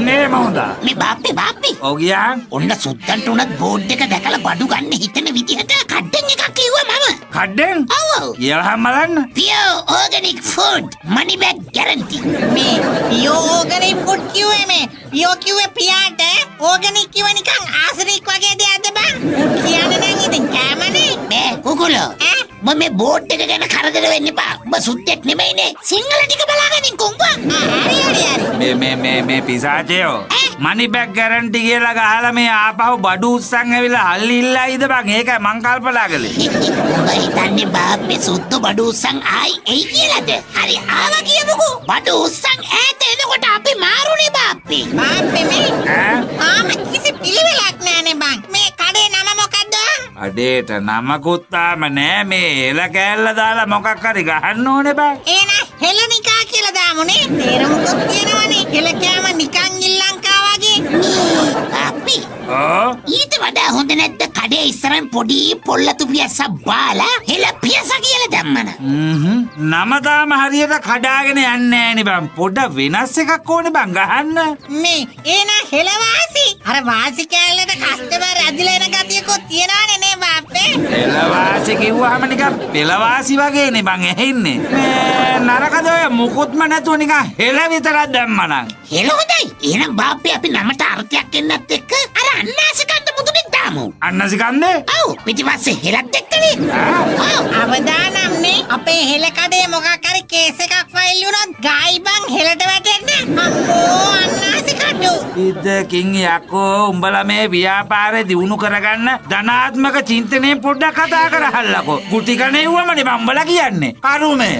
අන්නේ මොහොඳා. මේ බාප්පේ ඔව් ගියා. ඔන්න සුද්දන්ට උනත් බෝඩ් එක දැකලා බඩු ගන්න හිතන විදිහට කඩෙන් එකක් කිව්වා මම. කඩෙන්? ඔව්. කියවහම බලන්න. Pure organic food money back guarantee. මේ පියෝ ඕගනික් ෆුඩ් කිව්වේ මේ පියෝ කිව්වේ පියාට ඕගනික් කිව්ව නිකන් ආසරික් වගේ දෙයක්ද බං? ෆුඩ් කියන්නේ නම් ඉතින් කෑමනේ. මේ කුකුලෝ මම මේ බෝඩ් එක ගැන කරදර වෙන්න එපා. ඔබ සුද්දෙක් නෙමෙයිනේ. සිංහල ටික බලාගනින් කොංගා. හරි. මේ පිසාචයෝ මනි බැක් ගැරන්ටි කියලා ගහලා මේ ආපහු බඩු උස්සන් ඇවිල්ලා හල්ලිල්ලායිද බං? ඒකයි මං කල්පනා කළේ. උඹ හිතන්නේ බාප්පේ සුද්ද බඩු උස්සන් ආයි එයි කියලාද? හරි ආවා කියමුකෝ. බඩු උස්සන් ඈත එනකොට අපි මාරුනේ බාප්පේ. බාප්පේ මේ ඈ කිසි පිළිවෙලක් නෑනේ බං. මේ කඩේ නම මොකද්ද? අඩේට නමකුත් තාම නෑ. මේ එල කෑල්ල දාලා මොකක් හරි ගහන්න ඕනේ බං. එන හෙලනිකා කියලා දාමුනේ. තේරුම්කුත් තියෙනවනේ. හෙල කෑම නිකන් ඉල්ලංකා වගේ. අපි ඕ ඊට වඩා හොඳ නැද්ද කඩේ ඉස්සරන් පොඩි පොල්ලතු පියස්ස බාලා හෙල පියස කියලා දැම්මන. නම තාම හරියට කඩාගෙන යන්නේ නෑනේ බං. පොඩ වෙනස් එකක් ඕනේ බං ගහන්න. මේ එන හෙලවාසි. අර වාසි කෑල්ලට කස්ටමර් ඇදිලා එන ගතියකුත් තියෙනවනේ නේ බාප්පේ. පෙළවාසි කිව්වහම නිකන් පෙළවාසි වගේනේ බං ඇහෙන්නේ. මේ නරකද ඔය මුකුත්ම නැතුව නිකන් හෙල විතරක් දැම්මනම්. හෙල හොඳයි. එහෙනම් බාප්පේ අපි නමට අර්ථයක් එන්නත් එක්ක අර අන්නාසිකන්ත මුදුනේ දාමු. අන්නසිකන්දේ? ඔව් පිටිපස්සේ හෙලත් එක්කනේ. ඔව් අවදානම්නේ අපේ හෙල කඩේ මොකක් හරි කේස් එකක් ෆයිල් වුණොත් ගායි බං හෙලට වැටෙන්න. අම්මෝ අන්නාසි කඩු. ඉදකින් යකෝ උඹලා මේ ව්‍යාපාරේ දියුණු කරගන්න ධනාත්මක චින්තනයේ පොඩ්ඩක් කතා කරහල්ලකෝ. ගුටි කණෙව්වමනේ බම්බලා කියන්නේ. කරුමේ.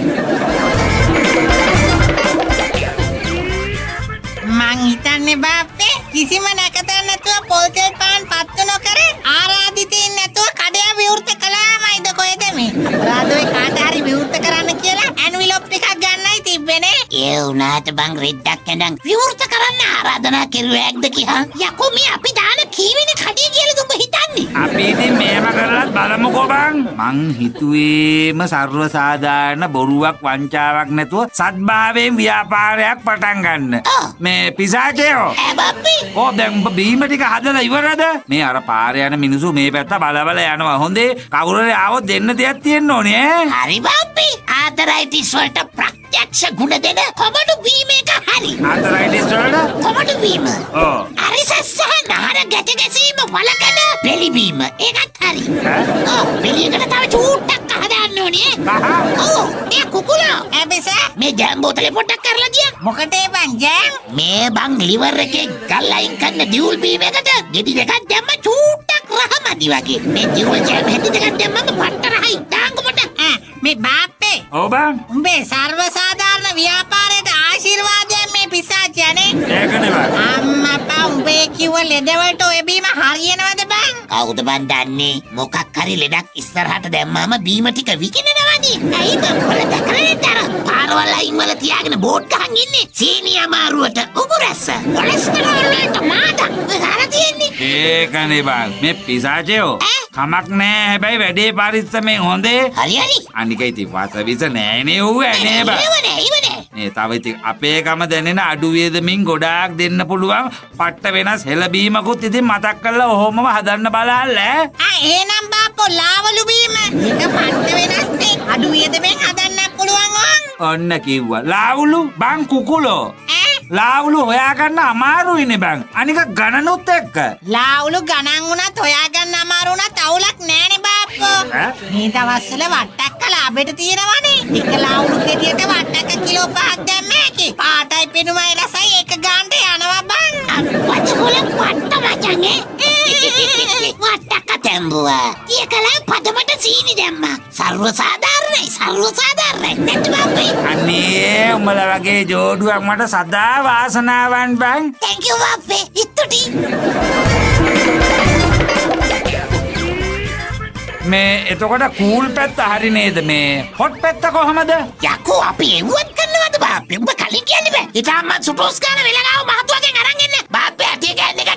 මං හිතන්නේ බාප්පේ කිසිම නැකතක් නැතුව පොල් තෙල් පාන් පත්තු නොකර ආරාධිතින් නැතුව කඩය විවෘත කළාමයිද කොහෙද මේ? අපරාධෝයි කාට හරි විවෘත කරන්න කියලා ඇන්විලොප් ටිකක් ගන්නයි තිබ්බනේ. ඒ උනාට බං රෙද්දක් ඇඳන් විවෘත කරන්න ආරාධනා කෙරුවෑක්ද කියා. යකෝ මේ අපි දාන කීවෙනි කඩේ කියලාද උඹ හිතන්නේ? අපි ඉතින් මේව කරලත් බලමුකෝ බං. මං හිතුවේම සර්ව සාධාරණ බොරුවක් වංචාවක් නැතුව සත්භාවයෙන් ව්‍යාපාරයක් පටන් ගන්න. මේ පිසාචයෝ බාප්පේ ඕ දැන් උඹ බීම ටික හදලා ඉවරද? මේ අර පාරේ යන මිනිස්සු මේ පැත්ත බලබල යනවා. හොඳේ කවුරුරේ ආවොත් දෙන්න දෙයක් තියෙන්න ඕනේ ඈ. හරි බාප්පේ ආතරයිටිස් වලට ප්‍රත්‍යක්ෂ ගුණ දෙන කොමඩු බීම එක හරි. ආතරයිටිස් වලට කොමඩු බීම. ඕ අරිසස් සහ නහර ගැට ගැසීම වලකන බෙලි බීම ඒකත් හරි. ඔව් බෙලියකට තව චූට්ටක් හදාන්න ඕනේ. ඔව් ඒ කුකුලා ඇබිසා මේ ජෑම් බෝතලේ පොඩ්ඩක් කරලා දියා. මොකටේ බං ජෑම්? මේ බං ලිවර් එකේ ගල් අයින් කරන දියුල් බීම එකට ගෙඩි දෙකක් දැම්ම චූට්ටක් රහමදි වගේ. මේ දියුල් ජෑම් හැටි දෙකක් දැම්මම පට්ට රහයි. දාංගු පොඩ්ඩක්. මේ බාප්පේ ඔව් බං. උඹේ සර්ව සාධාරණ ව්‍යාපාරයට ආශිර්වාදයක් මේ පිසාචයනේ. ඒකනේ බං. අම්මා උඹේ කිව්ව ලෙඩවලට ඔය බීම හරියනවද බං? කවුද බං දන්නේ? මොකක් හරි ලෙඩක් ඉස්සරහට දැම්මම බීම ටික විකිනනවනේ. ඇයි බං වල දැකලා පාරවල් අයින් වල තියාගෙන බෝඩ් ගහන් ඉන්නේ. සීනි අමාරුවට උගුරැස්ස. කොලෙස්ටරෝල් වලට මාදක්. ඔය ගාලා තියෙන්නේ. ඒකනේ බං. මේ පිසාචයෝ කමක් නෑ. හැබැයි වැඩේ පරිස්සමෙන් හොඳේ. හරි. අනික ඉතින් වාසවිස නෑනේ ඌ ඇනේ බං. ඉවනේ. මේ තව ඉතින් අපේකම දැනෙන අඩු වියදමින් ගොඩාක් දෙන්න පුළුවන් පට්ට වෙනස් හෙළබීමකුත් ඉතින් මතක් කරලා ඔහොමම හදන්න බලන්න ඈ. එහෙනම් බාප්පෝ ලාවලු බීම. ඒක පට්ට වෙනස් නේ. අඩු වියදමෙන් හදන්න පුළුවන් ඕන්. ඔන්න කිව්වා. ලාවුලු බං කුකුලෝ. ලාවුලු හොයාගන්න අමාරුයිනේ බං. අනික ගණනුත් එක්ක. ලාවුලු ගණන් වුණත් හොයාගන්න අමාරු වුණත් අවුලක් නෑනේ බාප්පෝ. මේ දවස්වල වට්ටක්ක ලාභෙට තියෙනවනේ. එක ලාවුලු කෙටියට වට්ටක්ක කිලෝ 5ක් දැම්මේකි. පාටයි පෙනුමයි රසයි එක ගානට යනවා බං. වටකොල වට්ට මචං වට්ටක්ක තැඹුවා. තියකලා පදමට සීනි දැම්මා. සර්ව සාධාරණයි. නැත් බාප්පේ. අනේ උඹලා වගේ ජෝඩුවක් මට සදා වාසනාවන් බං. Thank you බාප්පේ. ඉත්තුටි. මේ එතකොට කූල් පැත්ත හරි නේද? මේ හොට් පැත්ත කොහමද? යකෝ අපි එව්වත් කරනවද බාප්පේ? උඹ කලින් කියන්නේ බෑ. ඊටම සුටෝස් ගන්න වෙලා ගාව මහතුවගෙන් අරන් එන්න. බාප්පේ ඇටි ගන්න එකක් ගත්තා.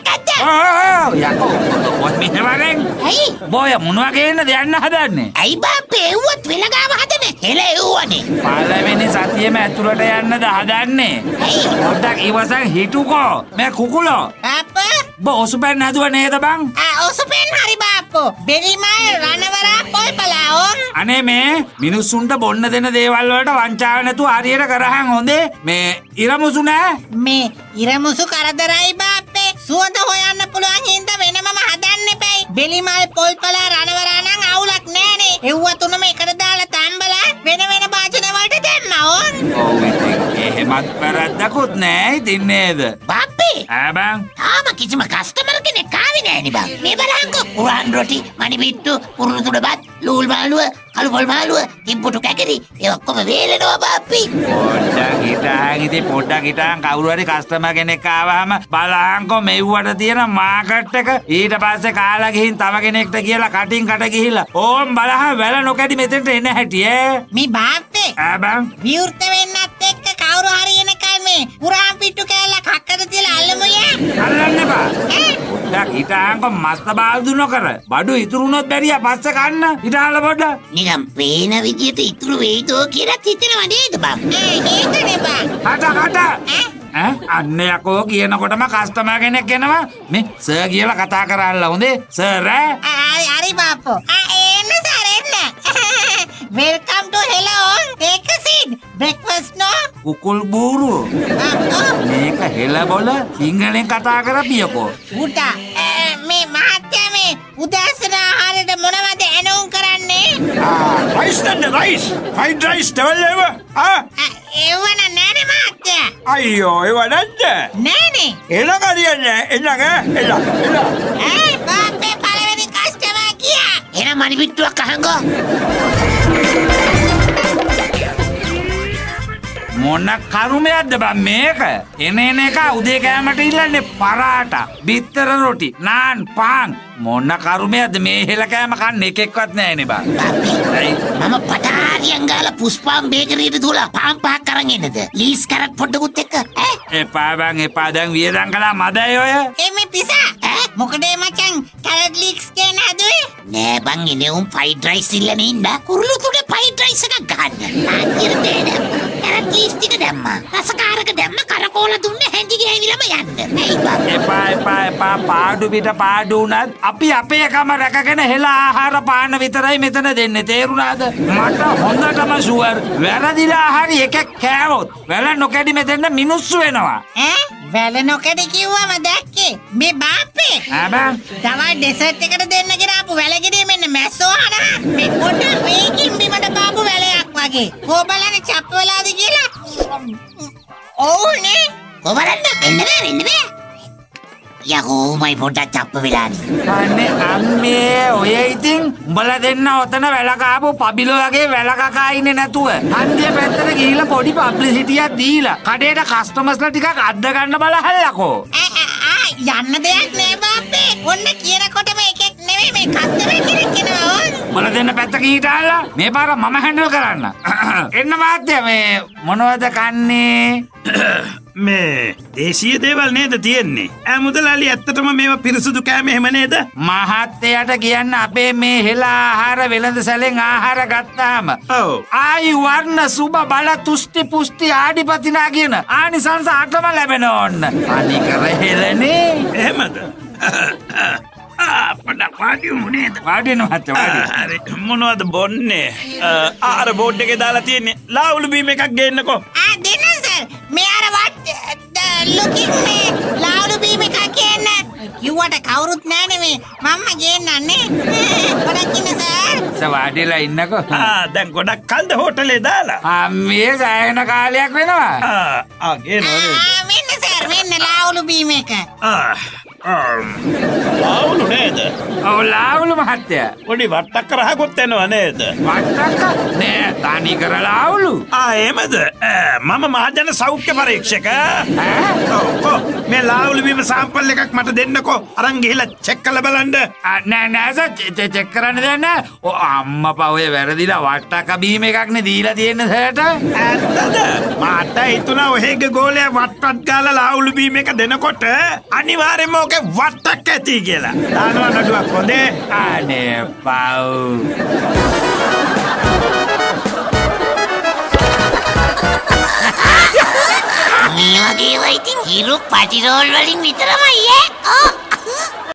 යකෝ ඔය මෙහෙවරෙන් ඇයි බෝය මොනවා ගේන්නද යන්න හදන්නේ? ඇයි බාප්පේ එව්වත් වෙලගාව හදන හෙල එව්වනේ පළවෙනි සතියෙම ඇතුළට යන්නද හදන්නේ? ඇයි පොඩ්ඩක් ඉවසන් හිටුකෝ. මේ කුකුලෝ බාප්පා බෝසුපෙන් හදුව නේද බං? ඔසුපෙන් හරි බාප්පෝ බෙලිමල් රණවරා පොල්පලාවෝ අනේ මේ මිනිස්සුන්ට බොන්න දෙන දේවල් වලට වංචාව නැතුව හරියට කරහන් හොඳේ. මේ ඉරමුසු නෑ. මේ ඉරමුසු කරදරයි බාප්පේ සුවඳ හොයන්න පුළුවන් හින්දා වෙනමම හදන්න එපයි බෙලිමල් පොල්පලා රණවරා නම් අවුලක් නෑනේ එව්ව තුනම එකට දාලා තම්බලා වෙන වෙන භාජන වලට දැම්මා ඕන් ඔව් ඉතින් එහෙමත් වැරද්දකුත් නෑ ඉතින් නේද? බාප්පේ ඈ බං තාම කිසිම කස්ටමර් කෙනෙක් ආවේ නෑනේ බං මේ බලහන්කෝ කුරාන් රොටි මණිබිට්ටු පුරුදු තුඩබත් ලූල් මාළුව කළු පොල් මාළුව තිබ්බුටු කැකිරි ඒ ඔක්කොම වේලෙනවා බාප්පි පොඩ්ඩක් හිටහන් ඉතින් පොඩ්ඩක් හිටහන් කවුරු හරි කස්ටමර් කෙනෙක් ආවහම බලහන්කෝ මෙව්වට තියෙන මාකට් එක ඊට පස්සේ කාලා ගිහින් තව කෙනෙක්ට කියලා කටින් කට ගිහිල්ලා ඕම් බලහන් වැල නොකැඩි මෙතෙන්ට එන හැටි ඈ මේ බාප්පේ ඈ බං විවෘත වෙන්නත් එක්ක කවුරු හරි එනකල් මේ පුරාම් පිට්ටු කෑල්ල කක්කට තියලා අල්ලමුයේ අල්ලන්න එපා. පොඩ්ඩක් හිටහන්කෝ මස්ත බාල්දු නොකර බඩු ඉතුරුනොත් බැරියා පස්සේ කන්න හිටහල පොඩ්ඩක්. නිකම් පේන විදියට ඉතුරු වෙයිදෝ කියලා හිතෙනව නේද බං ඒකනේ බං කට අන්න යකෝ කියනකොටම කස්ටමර් කෙනෙක් එනවා මේ සර් කියලා කතා කරන්න හොඳේ සර් හරි බාප්පෝ එන්න සර් එන්න welcome to hello take a seat breakfast no කුකුල් බූරු මේක හෙල බොල සිංහලෙන් කතා කරපියකෝ උටා මේ මහත්තයා මේ උදෑසන ආහාරයට මොනවද ඇනුම් කරන්නේ රයිස් නැද්ද රයිස් ෆ්‍රයිඩ් රයිස් ටවල් ඒව එවන නෑනේ මහත්තයා අයියෝ ඒව නැද්ද නෑනේ එන කරියන්නේ එන්න බාප්පේ පළවෙනි කස්ටමර් ගියා එන මණිබිට්ටුවක් අහංගෝ මොන කරුමයක්ද බං මේක? එන එක උදේ කෑමට ඉල්ලන්නේ පරාටා, බිත්තර රොටි, නාන්, පාන්. මොන කරුමයක්ද මේ හෙල කෑම කන්න එකෙක්වත් නෑනේ බං. බාප්පි මම පටාරියන් ගාලා පුස්පාම් බේකරියට දුවලා පාන් පහක් අරන් එන්නද ලීස් කරත් පොඩ්ඩකුත් එක්ක එපා බං එපා දැන් වියදම් කළා මදයි ඔය. එමේ පිසා මොකද මචං කැරට් ලීක්ස් කියන හදුවේ නෑ බං ඉන්නේ උන් ෆ්‍රයිඩ් රයිස් ඉල්ලන්නේ ඉන්න කුරුළු තුඩ ෆ්‍රයිඩ් රයිස් එකක් ගන්න ආච්චිර දෙන්න කැරට් ලීක්ස් ටික දැම්මා රසකාරක දැම්ම කරකෝල දුන්නේ හැංගි ගෑවිලම යන්න ඇයි බං එපා පාඩු පිට පාඩු උනත් අපි අපේ කම රැකගෙන හෙල ආහාර පාන විතරයි මෙතන දෙන්නේ තේරුණාද? මට හොඳටම ෂුවර් වැරදිලා හරි එකක් කෑවොත් වැල නොකැඩි මෙතෙන්ද මිනිස්සු වෙනවා. වැල නොකඩ කිව්වම දැක්කේ මේ බාප්පේ බං තමයි ඩෙසර්ට් එකට දෙන්න කියලා ආපු වැලගෙඩිය මෙන්න මැස්සෝ අහනවා මේ පොඩ මේකින් බිමට බාපු වැලයක් වගේ කොබලනේ චප්ප වෙලාද කියලා ඕනේ කොබලන්න වෙන්න බෑ යකෝ මයි පොඩ්ඩක් චප්ප වෙලානේ අනේ අම්මේ ඔය ඉතින් උඹලා දෙන්න ඔතන වැල කාපු පබිලෝ වගේ වැල කකා ඉන්නේ නැතුව හන්දිය පැත්තට ගිහිල්ලා පොඩි පබ්ලිසිටියක් දීලා කඩේට කස්ටමර්ස්ලා ටිකක් අද්ද ගන්න බලහල්ලකෝ යන්න දෙයක් නෑ බාප්පේ ඔන්න කියනකොටම එකෙක් නෙමෙයි මේ කස්ටමර් කෙනෙක් එනවා ඕන් උඹලා දෙන්න පැත්තක හිටාලා මේ පාර මම හැන්ඩල් කරන්න එන්න මාත්‍යා මේ මොනවද කන්නේ මේ දේශීය දේවල් නේද තියෙන්නේ මුදලාලි ඇත්තටම මේවා පිරිසුදු කෑම එහෙම නේද මහත්තයාට කියන්න අපේ මේ හෙල ආහාර වෙළඳ සැලෙන් ආහාර ගත්තාම ඔව් ආයු වර්ණ සුබ බල තුෂ්ටි පුෂ්ටි ආඩිපතිනා කියන ආනිසංස 8ම ලැබෙන ඕන්න අනිකර හෙලනේ එහෙමද පොඩක් වාඩියුමු නේද වාඩින මහත්තයා මොනවද බොන්නේ ආර බෝඩ් එකේ දාලා තියෙන්නේ ලාවුළු බීම එකක් ගේන්නකෝ දෙන්න සර් මේ අර වත් ලුකින් මේ ලාවුළු බීම එකක් ගේන්න කිව්වට කවුරුත් නෑනේ මේ මම්ම ගේන්නන්නේ පොඩක් ඉන්න සර් වාඩිලා ඉන්නකෝ දැන් ගොඩක් කන්ද හෝටලේ දාලා මේ සෑහෙන කාලයක් වෙනවා ගේනවා මෙන්න සර් මෙන්න ලාවුළු බීම එක ලාවුළු නේද ඔව් ලාවුළු මහත්තයා පොඩි වට්ටක් කරහකොත් එනවා නේද වට්ටක්ක නෑ තනි කර ලාවුළු එහෙමද මම මහජන සෞඛ්‍ය පරීක්ෂක මේ ලාවුලු බීම සාම්පල් එකක් මට දෙන්නකෝ. අරන් ගිහිල්ලා චෙක් කරලා බලන්න. නෑ නෑ සර් චෙක් කරන්න දෙන්න. අම්මපා ඔය වැරදිලා වට්ටක බීම එකක්නේ දීලා තියෙන්නේ සර්ට. ඇත්තද? මට හිතුණා ඔහෙගේ ගෝලයා වට්ටක් ගාලා ලාවුලු බීම එක දෙනකොට අනිවාර්යයෙන්ම ඔකේ වට්ටක් ඇති කියලා. දානවා නඩුවක් හොඳේ. අනේ පව්. මේ වගේ වයිතින් හිරු පටිරෝල් වලින් විතරමයි ඈ.